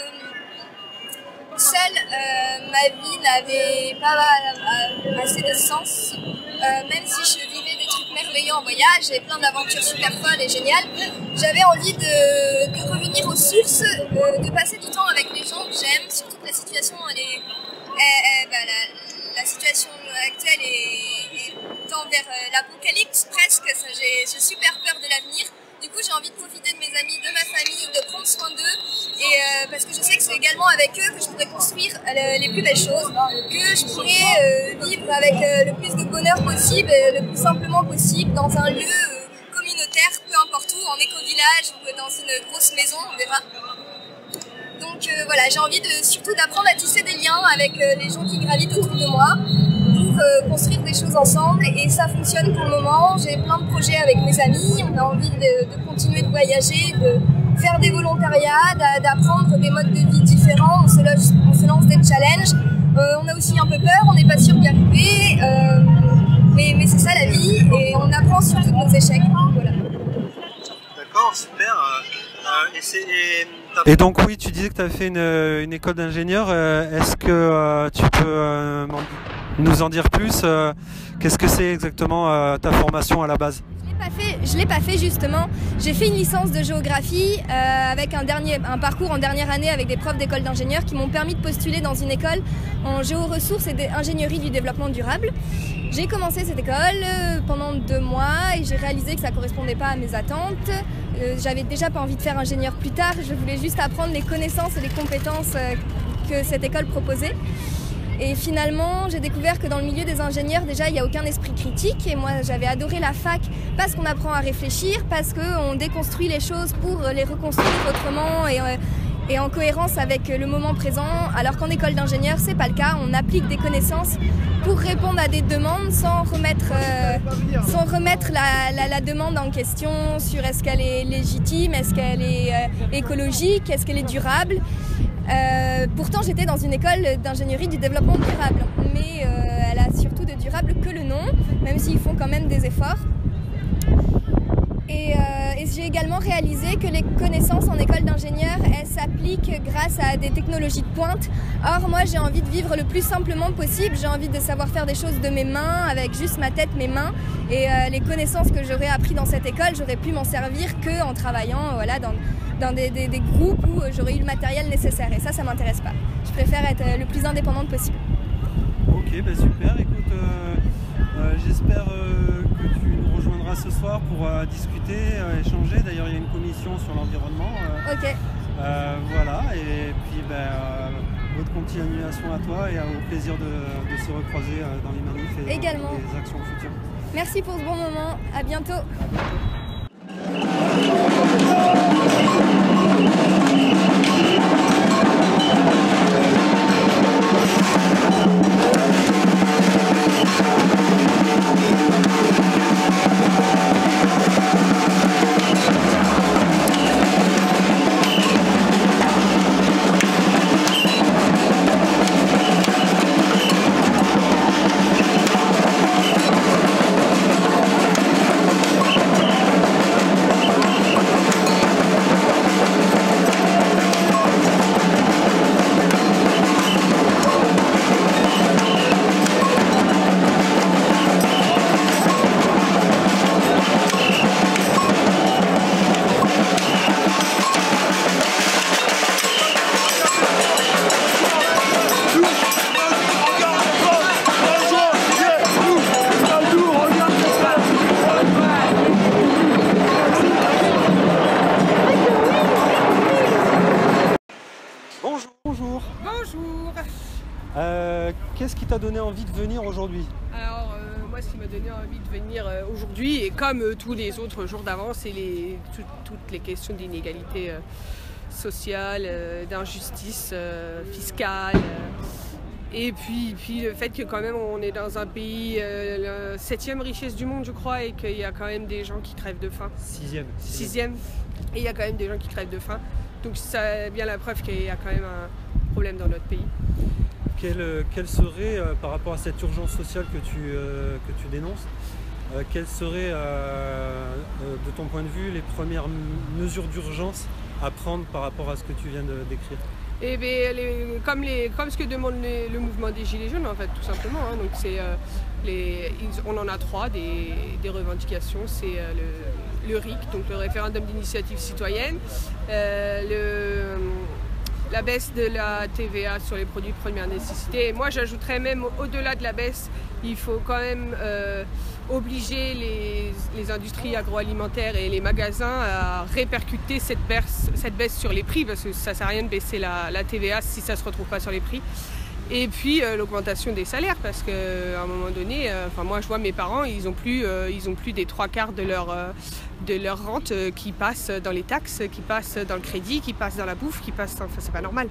seule euh, ma vie n'avait pas euh, assez de sens. Euh, même si je vivais des trucs merveilleux en voyage et plein d'aventures super folles et géniales, j'avais envie de, de revenir aux sources, euh, de passer du temps avec les gens que j'aime, surtout que la situation elle est Eh, eh, bah, la, la situation actuelle est, est tend vers euh, l'apocalypse presque, j'ai super peur de l'avenir. Du coup j'ai envie de profiter de mes amis, de ma famille, de prendre soin d'eux et euh, parce que je sais que c'est également avec eux que je pourrais construire euh, les plus belles choses, que je pourrais euh, vivre avec euh, le plus de bonheur possible, euh, le plus simplement possible dans un lieu euh, communautaire, peu importe où, en éco-village ou dans une grosse maison, on verra. Donc euh, voilà, j'ai envie de, surtout d'apprendre à tisser des liens avec euh, les gens qui gravitent autour de moi pour euh, construire des choses ensemble et ça fonctionne pour le moment. J'ai plein de projets avec mes amis, on a envie de, de continuer de voyager, de faire des volontariats, d'apprendre des modes de vie différents, on se lance, on se lance des challenges. Euh, on a aussi un peu peur, on n'est pas sûr d'y arriver, euh, mais, mais c'est ça la vie et on apprend surtout de nos échecs. Voilà. D'accord, super. Euh, et c'est... Et... Et donc oui, tu disais que tu as fait une, une école d'ingénieur. Euh, Est-ce que euh, tu peux euh, nous en dire plus euh, Qu'est-ce que c'est exactement euh, ta formation à la base? Je ne l'ai pas fait justement. J'ai fait une licence de géographie euh, avec un, dernier, un parcours en dernière année avec des profs d'école d'ingénieurs qui m'ont permis de postuler dans une école en géoressources et d'ingénierie du développement durable. J'ai commencé cette école pendant deux mois et j'ai réalisé que ça ne correspondait pas à mes attentes. Euh, J'avais déjà pas envie de faire ingénieur plus tard, je voulais juste apprendre les connaissances et les compétences euh, que cette école proposait. Et finalement, j'ai découvert que dans le milieu des ingénieurs, déjà, il n'y a aucun esprit critique. Et moi, j'avais adoré la fac parce qu'on apprend à réfléchir, parce qu'on déconstruit les choses pour les reconstruire autrement et, et en cohérence avec le moment présent. Alors qu'en école d'ingénieur, c'est pas le cas. On applique des connaissances pour répondre à des demandes sans remettre, euh, sans remettre la, la, la demande en question sur est-ce qu'elle est légitime, est-ce qu'elle est euh, écologique, est-ce qu'elle est durable. Euh, pourtant j'étais dans une école d'ingénierie du développement durable, mais euh, elle a surtout de durable que le nom, même s'ils font quand même des efforts. Et, euh, et j'ai également réalisé que les connaissances en école d'ingénieur, elles s'appliquent grâce à des technologies de pointe. Or moi j'ai envie de vivre le plus simplement possible, j'ai envie de savoir faire des choses de mes mains, avec juste ma tête, mes mains. Et euh, les connaissances que j'aurais appris dans cette école, j'aurais pu m'en servir qu'en travaillant voilà, dans, dans des, des, des groupes où j'aurais eu le matériel nécessaire. Et ça, ça m'intéresse pas. Je préfère être le plus indépendante possible. Ok, bah super. Écoute, euh, euh, j'espère euh, que tu nous rejoindras ce soir pour euh, discuter, euh, échanger. D'ailleurs, il y a une commission sur l'environnement. Euh, ok. Euh, voilà, et puis ben, euh, votre continuation à toi et au plaisir de, de se recroiser euh, dans les manifs et également dans les actions futures. Merci pour ce bon moment. À bientôt. À bientôt. qui t'a donné envie de venir aujourd'hui? Alors, euh, moi, ce qui m'a donné envie de venir euh, aujourd'hui, et comme euh, tous les autres jours d'avant, c'est les, tout, toutes les questions d'inégalité euh, sociale, euh, d'injustice euh, fiscale. Euh, et puis, puis le fait que quand même on est dans un pays, euh, la septième richesse du monde, je crois, et qu'il y a quand même des gens qui crèvent de faim. Sixième. Sixième. Et il y a quand même des gens qui crèvent de faim. Donc c'est bien la preuve qu'il y a quand même un problème dans notre pays. Quelle, quelle serait, euh, par rapport à cette urgence sociale que tu, euh, que tu dénonces, euh, quelles seraient, euh, euh, de ton point de vue, les premières mesures d'urgence à prendre par rapport à ce que tu viens de décrire? Et bien, les, comme, les, comme ce que demande les, le mouvement des Gilets jaunes, en fait, tout simplement. Hein. Donc c'est, euh, les, on en a trois, des, des revendications. C'est euh, le, le R I C, donc le référendum d'initiative citoyenne, euh, le, la baisse de la T V A sur les produits de première nécessité. Et moi, j'ajouterais même au-delà de la baisse, il faut quand même euh, obliger les, les industries agroalimentaires et les magasins à répercuter cette baisse, cette baisse sur les prix, parce que ça ne sert à rien de baisser la, la T V A si ça ne se retrouve pas sur les prix. Et puis euh, l'augmentation des salaires, parce qu'à un moment donné, euh, enfin moi je vois mes parents, ils n'ont plus, euh, ils ont plus des trois quarts de leur, euh, de leur rente euh, qui passent dans les taxes, qui passent dans le crédit, qui passent dans la bouffe, qui passent, enfin c'est pas normal.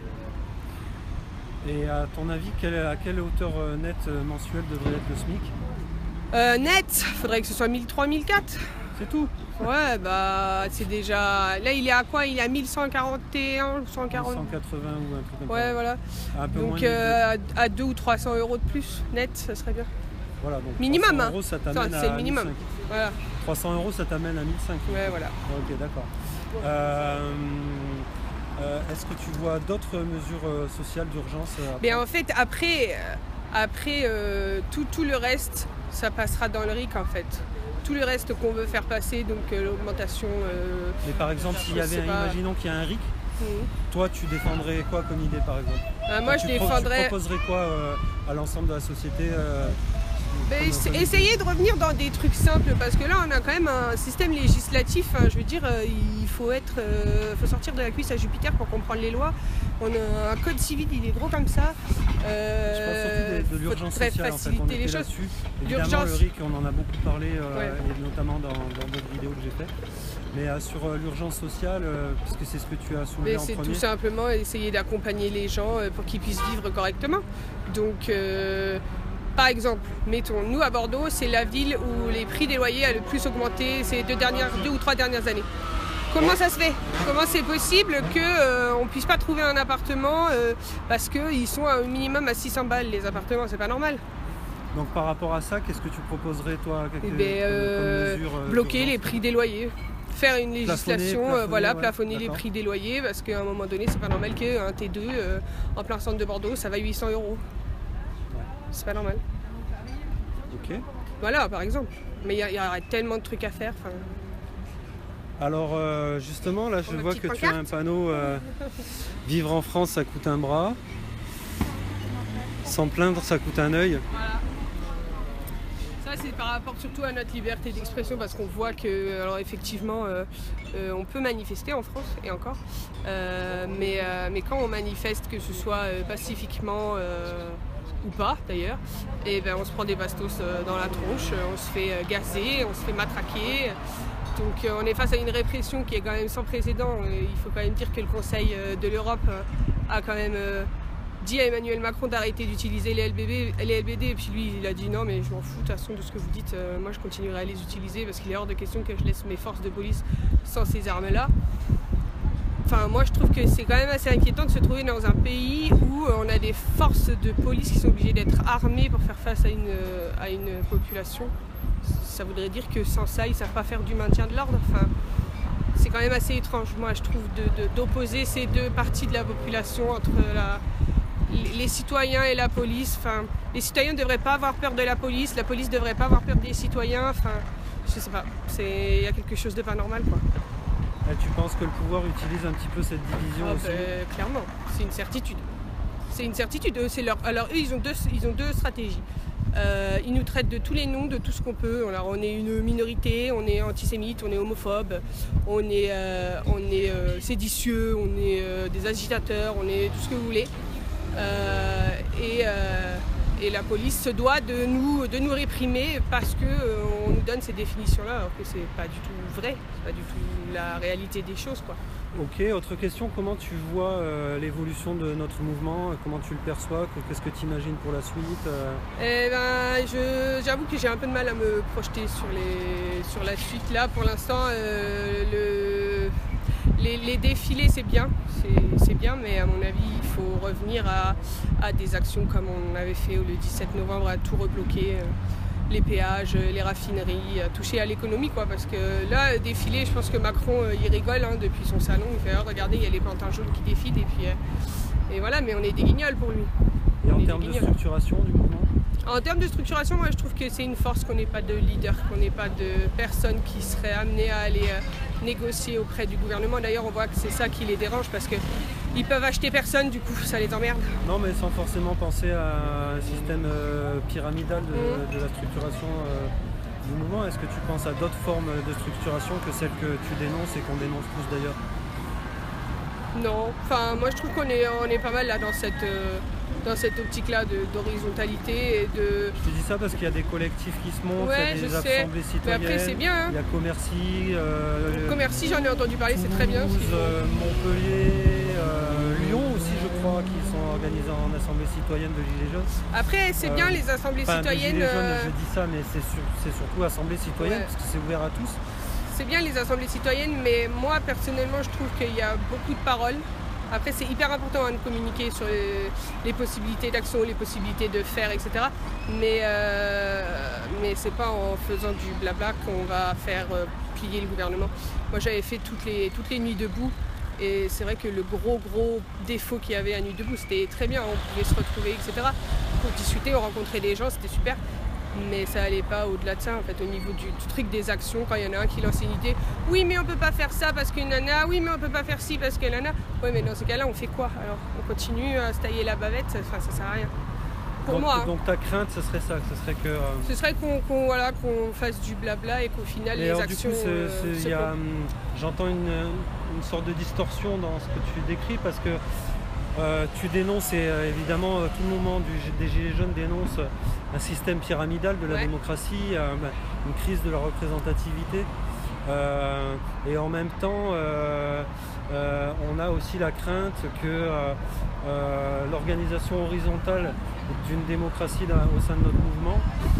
Et à ton avis, quelle, à quelle hauteur euh, nette euh, mensuelle devrait être le SMIC? euh, Net, faudrait que ce soit mille trois, mille quatre. C'est tout? Ouais, bah c'est déjà... Là il est à quoi? Il est à mille cent quarante et un, cent quarante... cent quatre-vingts ou un truc comme ça. Ouais, voilà. Un peu donc moins euh, à, à deux ou trois cents euros de plus, net, ça serait bien. Voilà, donc minimum, trois cents euros, ça t'amène à c'est le minimum. Voilà. trois cents euros, ça t'amène à mille cinq. Ouais, voilà. Ok, d'accord. Euh, euh, Est-ce que tu vois d'autres mesures euh, sociales d'urgence? euh, Mais en fait, après, euh, après euh, tout, tout le reste, ça passera dans le R I C en fait. Tout le reste qu'on veut faire passer, donc euh, l'augmentation... Euh, Mais par exemple, s'il y avait, un, imaginons qu'il y a un R I C, mmh. toi tu défendrais quoi comme idée par exemple? euh, Moi tu je défendrais... Tu proposerais quoi euh, à l'ensemble de la société euh, ben, essayer de revenir dans des trucs simples, parce que là on a quand même un système législatif, hein, je veux dire, euh, il faut, être, euh, faut sortir de la cuisse à Jupiter pour comprendre les lois. On a un code civil, il est gros comme ça. Euh, je parle surtout de, de l'urgence sociale, en fait. On était là-dessus. Évidemment, le R I C, on en a beaucoup parlé, euh, ouais. et notamment dans d'autres vidéos que j'ai faites. Mais euh, sur euh, l'urgence sociale, euh, parce que c'est ce que tu as soulevé en premier. C'est tout simplement essayer d'accompagner les gens euh, pour qu'ils puissent vivre correctement. Donc, euh, par exemple, mettons, nous à Bordeaux, c'est la ville où les prix des loyers a le plus augmenté ces deux, dernières, deux ou trois dernières années. Comment ça se fait? Comment c'est possible qu'on euh, ne puisse pas trouver un appartement euh, parce qu'ils sont à un minimum à six cents balles les appartements? C'est pas normal. Donc par rapport à ça, qu'est-ce que tu proposerais toi quelques, ben, euh, comme mesure, euh, bloquer les prix des loyers. Faire une législation, plafonner, plafonner, euh, voilà, ouais, plafonner les prix des loyers, parce qu'à un moment donné, c'est pas normal qu'un T deux euh, en plein centre de Bordeaux, ça va huit cents euros. Ouais. C'est pas normal. Ok. Voilà, par exemple. Mais il y, y aurait tellement de trucs à faire. Alors euh, justement, là, je vois que tu as un panneau euh, « Vivre en France, ça coûte un bras. Sans plaindre, ça coûte un œil. » Voilà. Ça, c'est par rapport surtout à notre liberté d'expression, parce qu'on voit que, alors effectivement, euh, euh, on peut manifester en France, et encore, euh, mais, euh, mais quand on manifeste, que ce soit euh, pacifiquement euh, ou pas d'ailleurs, et ben on se prend des bastos euh, dans la tronche, on se fait euh, gazer, on se fait matraquer. Donc euh, on est face à une répression qui est quand même sans précédent. Il faut quand même dire que le Conseil euh, de l'Europe euh, a quand même euh, dit à Emmanuel Macron d'arrêter d'utiliser les L B D, les L B D, et puis lui il a dit non mais je m'en fous de toute façon de ce que vous dites, euh, moi je continuerai à les utiliser parce qu'il est hors de question que je laisse mes forces de police sans ces armes là. Enfin moi je trouve que c'est quand même assez inquiétant de se trouver dans un pays où on a des forces de police qui sont obligées d'être armées pour faire face à une, à une population. Ça voudrait dire que sans ça ils ne savent pas faire du maintien de l'ordre. Enfin, c'est quand même assez étrange moi je trouve d'opposer de, de, ces deux parties de la population entre la les citoyens et la police. Enfin, les citoyens ne devraient pas avoir peur de la police, la police ne devrait pas avoir peur des citoyens. Enfin, je sais pas, il y a quelque chose de pas normal, quoi. Et tu penses que le pouvoir utilise un petit peu cette division ah aussi? ben, Clairement, c'est une certitude. C'est une certitude. Leur... Alors eux, ils ont deux, ils ont deux stratégies. Euh, ils nous traitent de tous les noms, de tout ce qu'on peut. Alors, on est une minorité, on est antisémite, on est homophobe, on est, euh, on est euh, séditieux, on est euh, des agitateurs, on est tout ce que vous voulez. Euh, et, euh, et la police se doit de nous, de nous réprimer parce qu'on euh, nous donne ces définitions-là, alors que c'est pas du tout vrai, c'est pas du tout la réalité des choses, quoi. Ok, autre question, comment tu vois euh, l'évolution de notre mouvement, comment tu le perçois, qu'est-ce que tu imagines pour la suite euh... Eh ben, je, j'avoue que j'ai un peu de mal à me projeter sur, les, sur la suite. Là, pour l'instant, euh, le, les, les défilés, c'est bien, c'est, c'est bien, mais à mon avis, il faut revenir à, à des actions comme on avait fait le dix-sept novembre, à tout rebloquer. Euh, les péages, les raffineries, toucher à l'économie, quoi, parce que là, défiler, je pense que Macron, il rigole hein, depuis son salon, il fait oh, regardez, il y a les pantins jaunes qui défilent, et puis euh, et voilà, mais on est des guignols pour lui. Et on en termes de structuration du mouvement? En termes de structuration, moi je trouve que c'est une force qu'on n'ait pas de leader, qu'on n'ait pas de personne qui serait amenée à aller euh, négocier auprès du gouvernement. D'ailleurs, on voit que c'est ça qui les dérange, parce que ils peuvent acheter personne, du coup ça les emmerde. Non, mais sans forcément penser à un système euh, pyramidal de, mmh. de la structuration euh, du mouvement. Est-ce que tu penses à d'autres formes de structuration que celles que tu dénonces et qu'on dénonce tous d'ailleurs? Non, enfin moi je trouve qu'on est, on est pas mal là dans cette, euh, dans cette optique-là de, d'horizontalité et de... Je te dis ça parce qu'il y a des collectifs qui se montent, ouais, il y a des assemblées sais. citoyennes, mais après, c'est bien, hein. Il y a Commercy, euh, Commercy, j'en ai entendu parler, Toulouse, c'est très bien. Euh, Montpellier, euh, Lyon aussi je crois, qui sont organisés en assemblée citoyenne de Gilets jaunes. Après c'est euh, bien les assemblées enfin, citoyennes... Gilets jaunes, euh... je dis ça, mais c'est, sur, c'est surtout assemblée citoyenne, ouais. Parce que c'est ouvert à tous. C'est bien les assemblées citoyennes, mais moi personnellement je trouve qu'il y a beaucoup de paroles. Après c'est hyper important hein, de communiquer sur les, les possibilités d'action, les possibilités de faire, et cetera. Mais, euh, mais c'est pas en faisant du blabla qu'on va faire euh, plier le gouvernement. Moi j'avais fait toutes les, toutes les nuits debout et c'est vrai que le gros gros défaut qu'il y avait à Nuit debout, c'était très bien, on pouvait se retrouver, et cetera. Pour discuter, on rencontrait des gens, c'était super. Mais ça allait pas au-delà de ça, en fait, au niveau du, du truc des actions, quand il y en a un qui lance une idée, oui mais on peut pas faire ça parce que nana, oui mais on peut pas faire ci parce que nana, oui mais dans ce cas-là on fait quoi? Alors on continue à se tailler la bavette, ça, enfin, ça sert à rien. Pour donc, moi. Hein. Donc ta crainte ce serait ça, ce serait que... Euh... Ce serait qu'on, qu'on, voilà, qu'on fasse du blabla et qu'au final et les alors, actions... Du coup, euh, c'est, c'est, y a, hum, j'entends une, une sorte de distorsion dans ce que tu décris parce que Euh, tu dénonces, et euh, évidemment euh, tout le mouvement du, des Gilets jaunes dénonce un système pyramidal de la ouais. démocratie, euh, une crise de la représentativité euh, et en même temps euh, euh, on a aussi la crainte que euh, euh, l'organisation horizontale d'une démocratie dans, au sein de notre mouvement,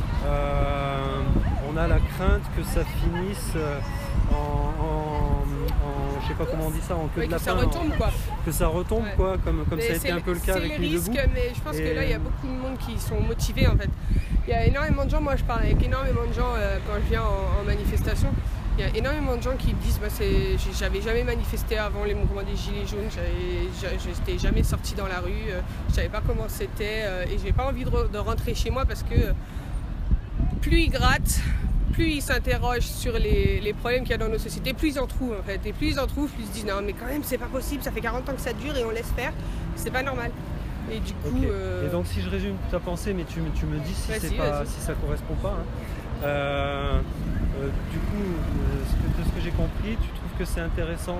euh, on a la crainte que ça finisse en, en je sais pas comment on dit ça, en queue ouais, de lapin. Que ça retombe en, quoi. Que ça retombe ouais. quoi, comme, comme ça a été un peu le cas c'est avec les Nuit risques, debout. Mais je pense et... que là il y a beaucoup de monde qui sont motivés en fait. Il y a énormément de gens, moi je parle avec énormément de gens euh, quand je viens en, en manifestation. Il y a énormément de gens qui me disent bah, c'est, j'avais jamais manifesté avant les mouvements des Gilets jaunes, j'avais, j'étais jamais sorti dans la rue, euh, je savais pas comment c'était euh, et j'ai pas envie de, re, de rentrer chez moi parce que euh, plus ils grattent, plus ils s'interrogent sur les, les problèmes qu'il y a dans nos sociétés, plus ils en trouvent en fait. Et plus ils en trouvent, plus ils se disent non mais quand même c'est pas possible, ça fait quarante ans que ça dure et on laisse faire, c'est pas normal. Et du coup... Okay. Euh... Et donc si je résume ta pensée, mais tu, tu me dis si, c'est vas-y, pas, vas-y. si ça correspond pas. Hein. Euh, euh, du coup, euh, ce que, de ce que j'ai compris, tu trouves que c'est intéressant,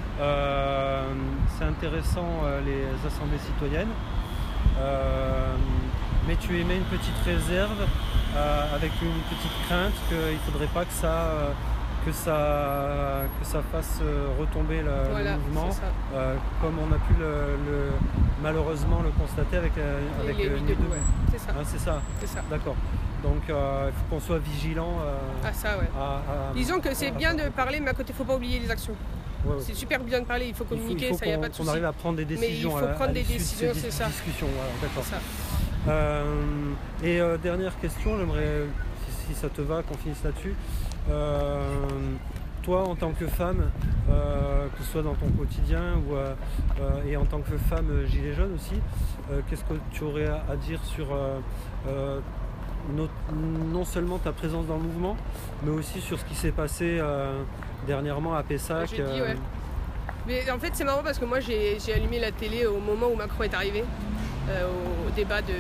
euh, c'est intéressant euh, les assemblées citoyennes, euh, mais tu émets une petite réserve euh, avec une petite crainte qu'il ne faudrait pas que ça, euh, que ça, que ça fasse euh, retomber le, voilà, le mouvement, euh, comme on a pu le, le, malheureusement le constater avec, euh, avec les, euh, les Nuit debout. Ouais. C'est ça. Ah, c'est ça. C'est ça. D'accord. Donc il euh, faut qu'on soit vigilant. Euh, ah ça ouais. À, à, Disons que c'est à, bien à... de parler, mais à côté il ne faut pas oublier les actions. Ouais, ouais. C'est super bien de parler, il faut communiquer, il faut, il faut ça, il n'y a pas de souci. On arrive à prendre des décisions. Mais il faut à, prendre à des décisions, de c'est ça. Discussion, voilà, d'accord. C'est ça. Euh, et euh, dernière question, j'aimerais, si, si ça te va, qu'on finisse là-dessus. Euh, toi, en tant que femme, euh, que ce soit dans ton quotidien ou, euh, euh, et en tant que femme gilet jaune aussi, euh, qu'est-ce que tu aurais à, à dire sur euh, euh, no, non seulement ta présence dans le mouvement, mais aussi sur ce qui s'est passé euh, dernièrement à Pessac. Jeudi, euh... ouais. Mais en fait, c'est marrant parce que moi, j'ai, j'ai allumé la télé au moment où Macron est arrivé, euh, au, au débat de...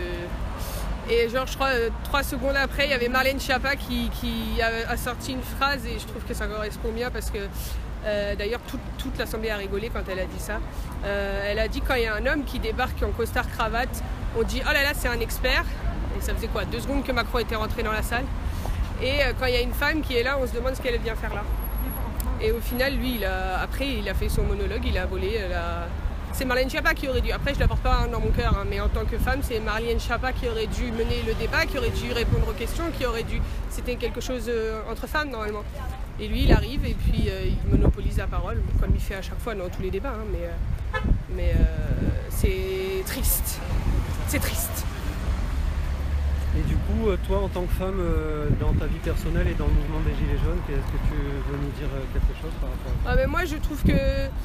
Et genre, je crois, euh, trois secondes après, il y avait Marlène Schiappa qui, qui a, a sorti une phrase et je trouve que ça correspond bien parce que, euh, d'ailleurs, toute, toute l'Assemblée a rigolé quand elle a dit ça. Euh, elle a dit quand il y a un homme qui débarque en costard-cravate, on dit « Oh là là, c'est un expert ». Et ça faisait quoi, deux secondes que Macron était rentré dans la salle. Et euh, quand il y a une femme qui est là, on se demande ce qu'elle vient faire là. Et au final, lui, il a, après, il a fait son monologue, il a volé. La... C'est Marlène Schiappa qui aurait dû, après je ne la porte pas dans mon cœur, hein, mais en tant que femme, c'est Marlène Schiappa qui aurait dû mener le débat, qui aurait dû répondre aux questions, qui aurait dû... C'était quelque chose euh, entre femmes normalement. Et lui, il arrive et puis euh, il monopolise la parole, comme il fait à chaque fois dans tous les débats. Hein, mais euh, mais euh, c'est triste. C'est triste. Et du coup, toi, en tant que femme, euh, dans ta vie personnelle et dans le mouvement des Gilets jaunes, est-ce que tu veux nous dire quelque chose par rapport à ça? Ah, mais moi, je trouve que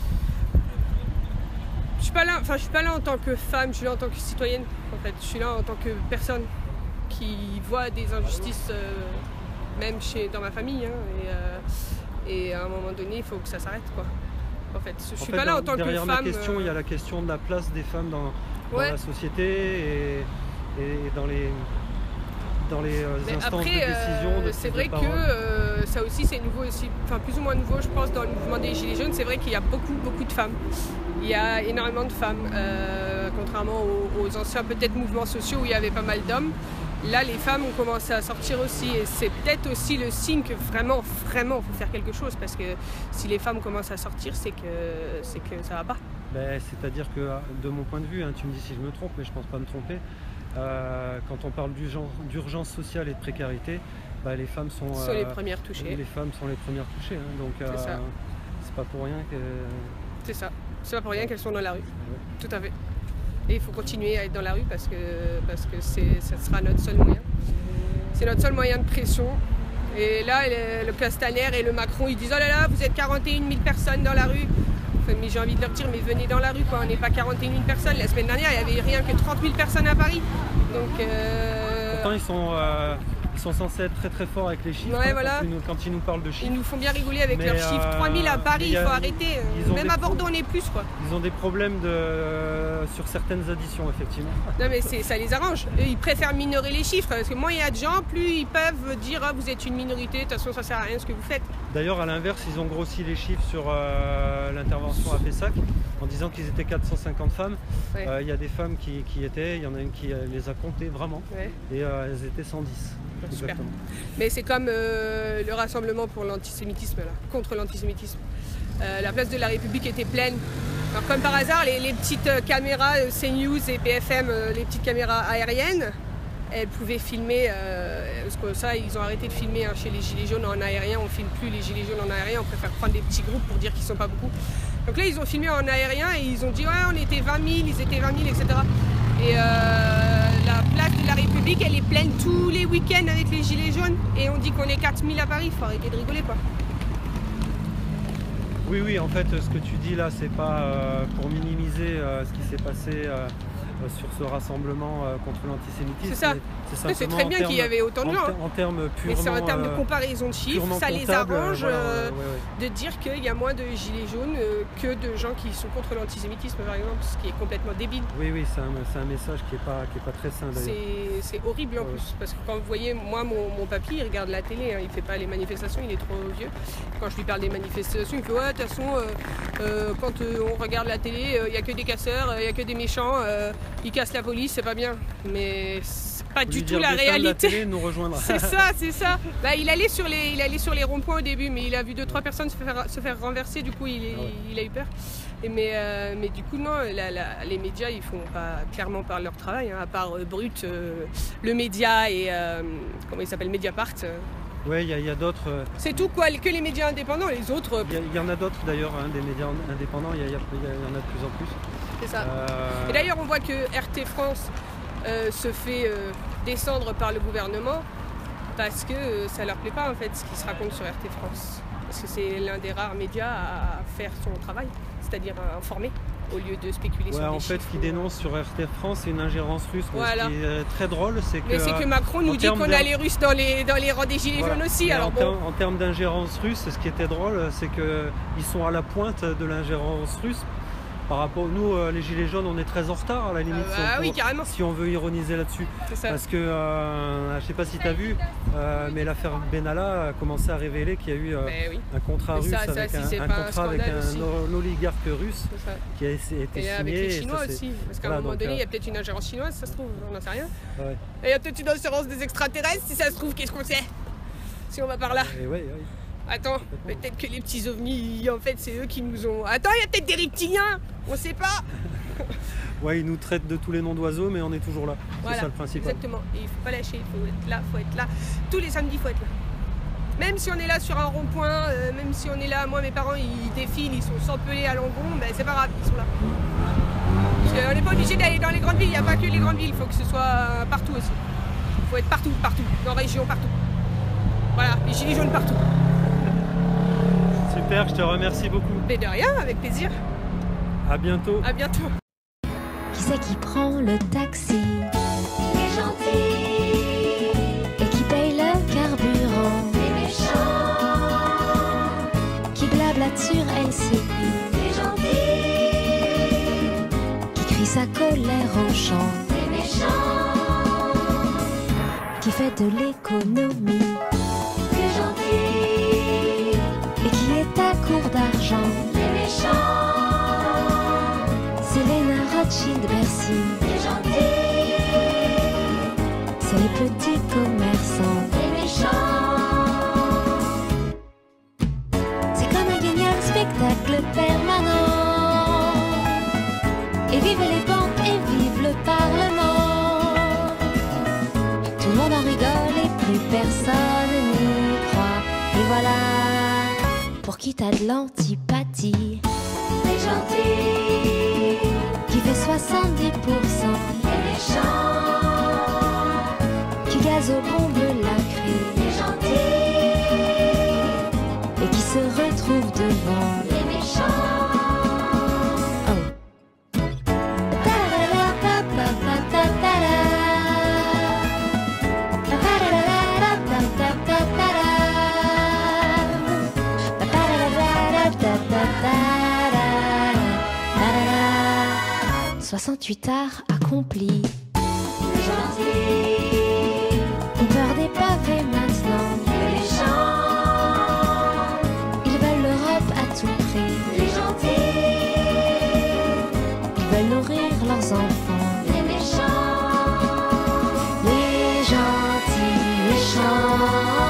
je suis pas là. Enfin, je suis pas là en tant que femme. Je suis là en tant que citoyenne. En fait, je suis là en tant que personne qui voit des injustices, euh, même chez dans ma famille. Hein, et, euh, et à un moment donné, il faut que ça s'arrête, quoi. En fait, je en suis fait, pas là dans, en tant que derrière femme. Derrière ma question, euh... il y a la question de la place des femmes dans, dans ouais. la société et, et dans les dans les euh, instances après, de décision. Euh, c'est vrai que euh, ça aussi c'est nouveau aussi, enfin plus ou moins nouveau je pense dans le mouvement des Gilets jaunes. C'est vrai qu'il y a beaucoup beaucoup de femmes. Il y a énormément de femmes, euh, contrairement aux, aux anciens peut-être mouvements sociaux où il y avait pas mal d'hommes. Là, les femmes ont commencé à sortir aussi et c'est peut-être aussi le signe que vraiment, vraiment, il faut faire quelque chose parce que si les femmes commencent à sortir, c'est que, c'est que ça va pas. Ben, c'est-à-dire que, de mon point de vue, hein, tu me dis si je me trompe, mais je pense pas me tromper, euh, quand on parle d'urgence sociale et de précarité, ben, les femmes sont, sont euh, les premières touchées. Les femmes sont les premières touchées, hein, donc euh, c'est pas pour rien que... C'est ça, c'est pas pour rien qu'elles sont dans la rue, ouais. Tout à fait. Et il faut continuer à être dans la rue parce que, parce que ça sera notre seul moyen. C'est notre seul moyen de pression. Et là, le, le Castaner et le Macron, ils disent « Oh là là, vous êtes quarante et une mille personnes dans la rue ». Enfin, mais j'ai envie de leur dire « Mais venez dans la rue, quoi. On n'est pas quarante et une mille personnes. La semaine dernière, il n'y avait rien que trente mille personnes à Paris. » Donc, euh... Pourtant, ils sont... Euh... Ils sont censés être très très forts avec les chiffres, ouais, hein, voilà. quand, ils nous, quand ils nous parlent de chiffres. Ils nous font bien rigoler avec mais leurs chiffres. Euh, trois mille à Paris, il faut a, arrêter. Même à Bordeaux, on est plus, quoi. Ils ont des problèmes de, euh, sur certaines additions, effectivement. Non, mais ça les arrange. Ils préfèrent minorer les chiffres. Parce que moins il y a de gens, plus ils peuvent dire ah, vous êtes une minorité, de toute façon, ça sert à rien ce que vous faites. D'ailleurs, à l'inverse, ils ont grossi les chiffres sur euh, l'intervention à Pessac en disant qu'ils étaient quatre cent cinquante femmes. Il ouais. euh, y a des femmes qui, qui étaient, il y en a une qui les a comptées vraiment, ouais. et euh, elles étaient cent dix. Super. Mais c'est comme euh, le rassemblement pour l'antisémitisme, là, contre l'antisémitisme. Euh, la place de la République était pleine. Alors comme par hasard, les, les petites caméras euh, CNews et B F M, euh, les petites caméras aériennes, elles pouvaient filmer, euh, parce que ça, ils ont arrêté de filmer hein, chez les Gilets jaunes en aérien, on ne filme plus les Gilets jaunes en aérien, on préfère prendre des petits groupes pour dire qu'ils ne sont pas beaucoup. Donc là, ils ont filmé en aérien et ils ont dit ouais, on était vingt mille, ils étaient vingt mille, et cetera. Et euh, la place de la République, elle est pleine tous les week-ends avec les Gilets jaunes. Et on dit qu'on est quatre mille à Paris, il faut arrêter de rigoler, quoi. Oui, oui, en fait, ce que tu dis là, c'est pas euh, pour minimiser euh, ce qui s'est passé euh, sur ce rassemblement euh, contre l'antisémitisme. C'est ça. C'est très bien qu'il y avait autant de gens. En, en termes purement... Mais c'est en termes de comparaison de chiffres, ça les comptable, arrange voilà, euh, ouais, ouais. de dire qu'il y a moins de gilets jaunes euh, que de gens qui sont contre l'antisémitisme, par exemple, ce qui est complètement débile. Oui, oui, c'est un, un message qui n'est pas, qui est pas très sain d'ailleurs. C'est horrible en ouais. plus, parce que quand vous voyez, moi, mon, mon papy, il regarde la télé, hein, il ne fait pas les manifestations, il est trop vieux. Quand je lui parle des manifestations, il fait ouais, de toute façon, euh, euh, quand euh, on regarde la télé, il euh, n'y a que des casseurs, il n'y a que des méchants, euh, ils cassent la police, c'est pas bien. Mais pas du tout la réalité. C'est ça, c'est ça. Bah, il allait sur les, il allait sur les ronds-points au début, mais il a vu deux trois personnes se faire, se faire renverser, du coup il, est, ah ouais. il a eu peur. Et mais, euh, mais du coup non, la, la, les médias ils font pas clairement par leur travail, hein, à part euh, Brut, euh, le média et euh, comment il s'appelle, Mediapart. Euh. Ouais, il y a, a d'autres. Euh... C'est tout quoi, que les médias indépendants, les autres. Il y, y en a d'autres d'ailleurs, hein, des médias indépendants, il y, y, y en a de plus en plus. C'est ça. Euh... Et d'ailleurs on voit que R T France Euh, se fait euh, descendre par le gouvernement parce que euh, ça leur plaît pas en fait ce qui se raconte sur R T France, parce que c'est l'un des rares médias à faire son travail, c'est-à-dire à informer au lieu de spéculer ouais, sur des en fait, chiffres. Ce qui dénonce sur R T France, c'est une ingérence russe. Voilà. Ce qui est très drôle, c'est que, mais c'est que Macron nous dit qu'on a les Russes dans les, dans les rangs des Gilets voilà. jaunes aussi. Mais alors en, bon. termes, en termes d'ingérence russe, ce qui était drôle, c'est qu'ils sont à la pointe de l'ingérence russe. par rapport nous euh, les gilets jaunes on est très en retard à la limite ah, si, bah, on peut, oui, carrément. si on veut ironiser là-dessus parce que euh, je sais pas si tu as vu euh, mais l'affaire Benalla a commencé à révéler qu'il y a eu euh, oui. un contrat mais russe ça, avec ça, un, si un contrat un avec un, un oligarque russe qui a été et signé avec les Chinois ça, aussi parce qu'à voilà, un moment donc, donné il y a euh... peut-être une ingérence chinoise ça se trouve on n'en sait rien ouais. Et il y a peut-être une ingérence des extraterrestres si ça se trouve qu'est-ce qu'on sait si on va par là et ouais, ouais. Attends, peut-être que les petits ovnis, en fait, c'est eux qui nous ont... Attends, il y a peut-être des reptiliens, on sait pas. Ouais, ils nous traitent de tous les noms d'oiseaux, mais on est toujours là. Voilà, c'est ça le principal. Exactement, et il faut pas lâcher, il faut être là, il faut être là. Tous les samedis, il faut être là. Même si on est là sur un rond-point, euh, même si on est là, moi mes parents, ils défilent, ils sont sans pelés à Langon, ben c'est pas grave, ils sont là. Parce qu'on n'est pas obligé d'aller dans les grandes villes, il n'y a pas que les grandes villes, il faut que ce soit partout aussi. Il faut être partout, partout, dans la région, partout. Voilà, les gilets jaunes partout. Super, je te remercie beaucoup. Mais de rien, avec plaisir. À bientôt. À bientôt. Qui c'est qui prend le taxi? Les gentils. Et qui paye le carburant? Les méchants. Qui blablate sur L C I? Les gentils. Qui crie sa colère en chant? Les méchants. Qui fait de l'économie? Les gentils. Et qui est à court d'argent? Les méchants. C'est Léna Rothschild Bercy. Les gentils. C'est les petits commerçants. Les méchants. C'est comme un guignol spectacle permanent. Et vive les banques et vive le Parlement. Tout le monde en rigole et plus personne n'y croit. Et voilà pour qui t'as de l'antipathie. Les gentils qui fait soixante-dix pour cent. Les méchants qui gazent aux bombes lacrées. Les gentils et qui se retrouvent devant. Les méchants. soixante-huit heures accomplies. Les gentils ont peur des pavés maintenant. Les méchants, ils veulent l'Europe à tout prix. Les gentils, ils veulent nourrir leurs enfants. Les méchants, les gentils méchants.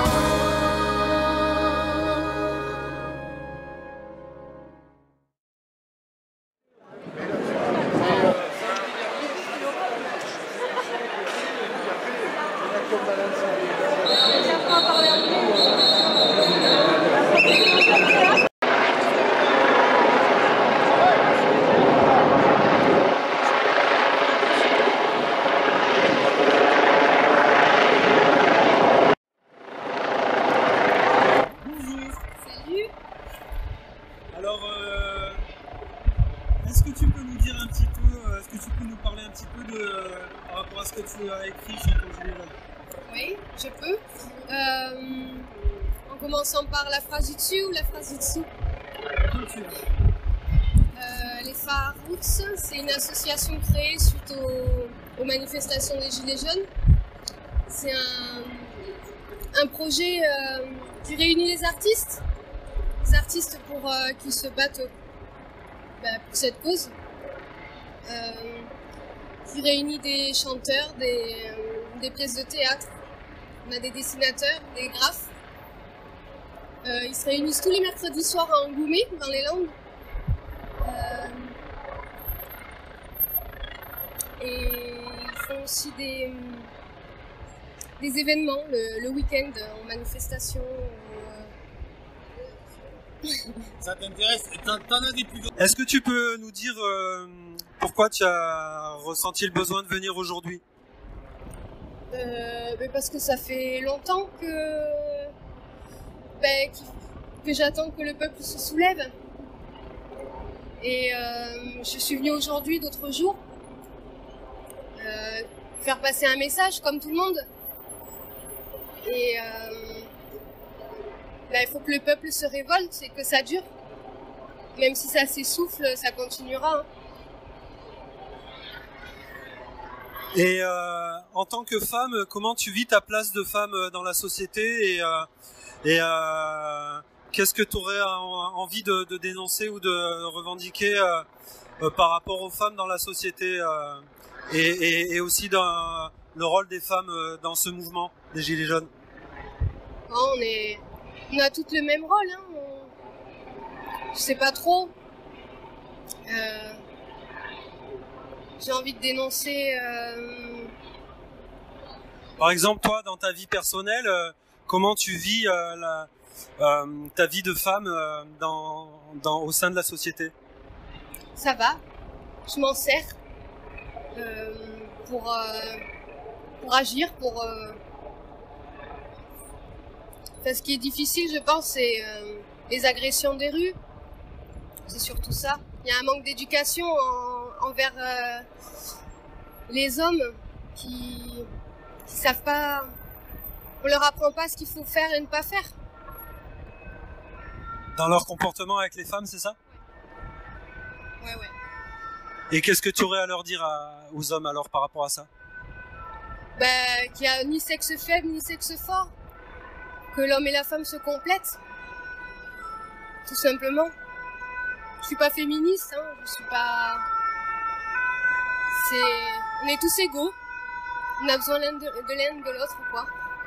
Alors, euh, est-ce que tu peux nous dire un petit peu, est-ce que tu peux nous parler un petit peu de, euh, par rapport à ce que tu as écrit sur ton gilet jaune? Oui, je peux. Euh, en commençant par la phrase du dessus ou la phrase du dessous? euh, Les Far Roots, c'est une association créée suite aux, aux manifestations des Gilets jaunes. C'est un, un projet euh, qui réunit les artistes. Les artistes pour, euh, qui se battent bah, pour cette cause, euh, qui réunit des chanteurs, des, euh, des pièces de théâtre, on a des dessinateurs, des graphes. Euh, ils se réunissent tous les mercredis soirs à Angoumé, dans les Landes. Euh, et ils font aussi des, des événements le, le week-end en manifestation. Ça t'intéresse? T'en as des plus... Est-ce que tu peux nous dire euh, pourquoi tu as ressenti le besoin de venir aujourd'hui? euh, ben Parce que ça fait longtemps que, ben, que j'attends que le peuple se soulève. Et euh, je suis venue aujourd'hui, d'autres jours, euh, faire passer un message comme tout le monde. Et... Euh, Ben, il faut que le peuple se révolte et que ça dure. même si ça s'essouffle, ça continuera. Hein. Et euh, en tant que femme, comment tu vis ta place de femme dans la société et, euh, et euh, qu'est-ce que tu aurais envie de, de dénoncer ou de revendiquer euh, euh, par rapport aux femmes dans la société euh, et, et, et aussi dans le rôle des femmes dans ce mouvement des Gilets jaunes? Oh, on, est... on a toutes le même rôle. Hein. On... Je sais pas trop. Euh... J'ai envie de dénoncer... Euh... Par exemple, toi, dans ta vie personnelle, euh, comment tu vis euh, la, euh, ta vie de femme euh, dans, dans, au sein de la société? Ça va. Je m'en sers euh, pour, euh, pour agir, pour... Euh... Enfin, ce qui est difficile, je pense, c'est euh, les agressions des rues. C'est surtout ça. Il y a un manque d'éducation en, envers euh, les hommes qui ne savent pas... On leur apprend pas ce qu'il faut faire et ne pas faire. Dans leur comportement avec les femmes, c'est ça? Ouais, ouais. Et qu'est-ce que tu aurais à leur dire à, aux hommes alors par rapport à ça? Ben, qu'il n'y a ni sexe faible ni sexe fort. Que l'homme et la femme se complètent. Tout simplement. Je suis pas féministe, hein. Je suis pas... C'est... On est tous égaux. On a besoin l'un de, de l'un de l'autre, quoi.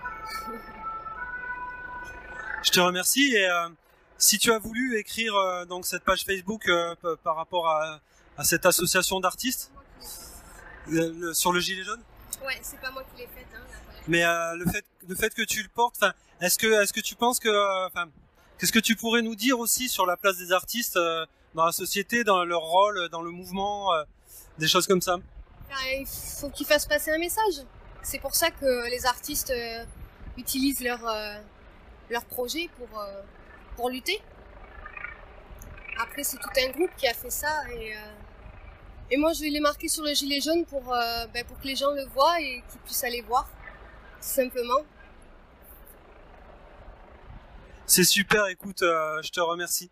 Je te remercie et euh, si tu as voulu écrire euh, donc cette page Facebook euh, par rapport à, à cette association d'artistes le, le, sur le gilet jaune. Ouais, c'est pas moi qui l'ai faite. Hein, mais euh, le fait le fait que tu le portes, enfin, est-ce que est-ce que tu penses que, enfin, euh, qu'est-ce que tu pourrais nous dire aussi sur la place des artistes euh, dans la société, dans leur rôle, dans le mouvement, euh, des choses comme ça? Il faut qu'ils fassent passer un message. C'est pour ça que les artistes euh, utilisent leur euh, leur projet pour euh, pour lutter. Après, c'est tout un groupe qui a fait ça et euh, et moi je vais les marquer sur le gilet jaune pour euh, ben, pour que les gens le voient et qu'ils puissent aller voir, tout simplement. C'est super. Écoute, euh, je te remercie.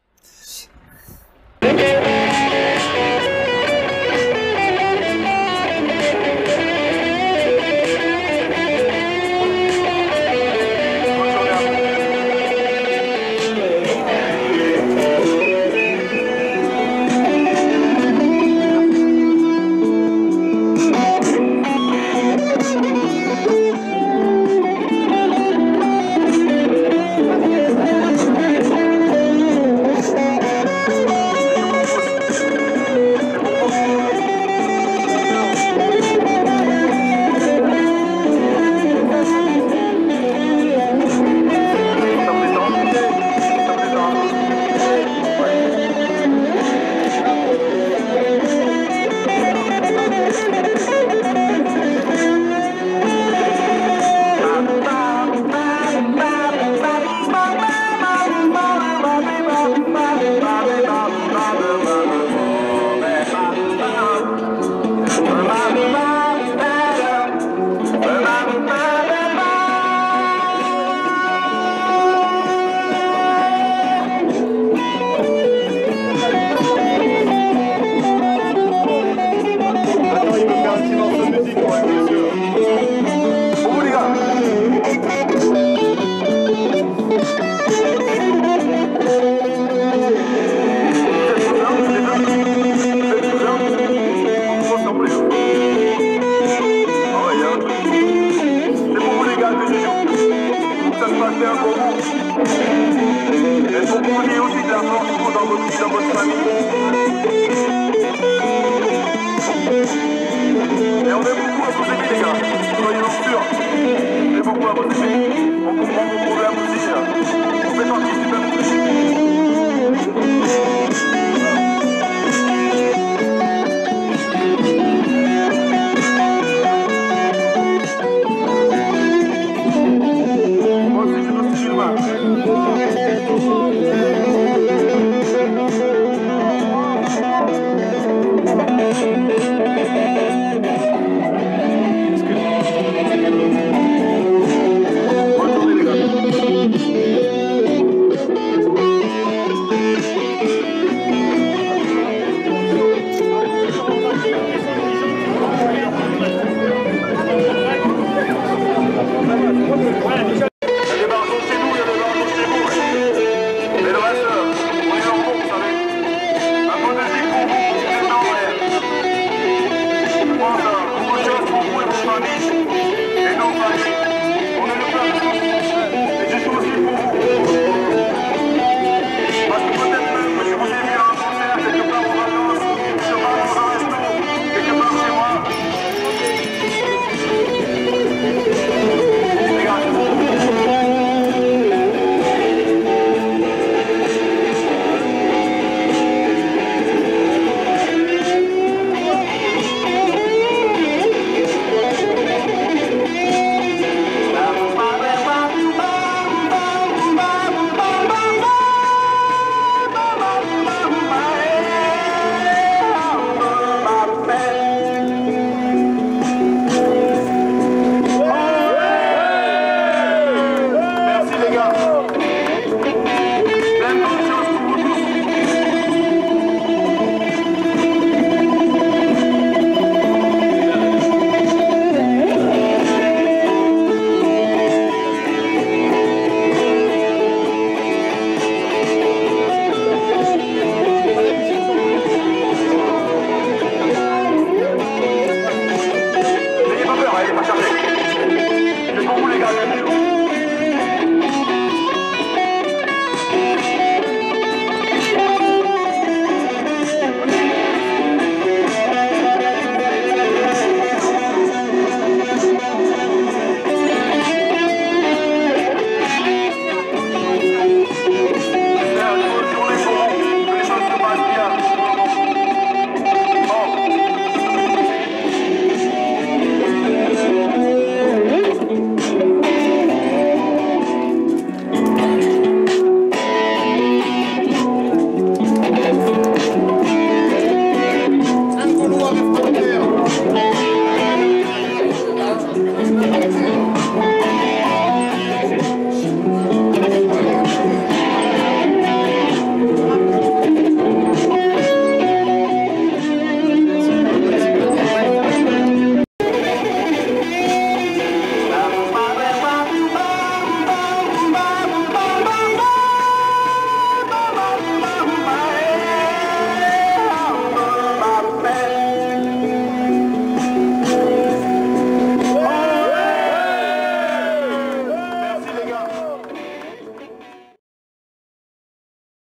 Et on est beaucoup à vous aimer les gars, soyez-en sûrs. On est beaucoup à vous aimer. On comprend vos problèmes.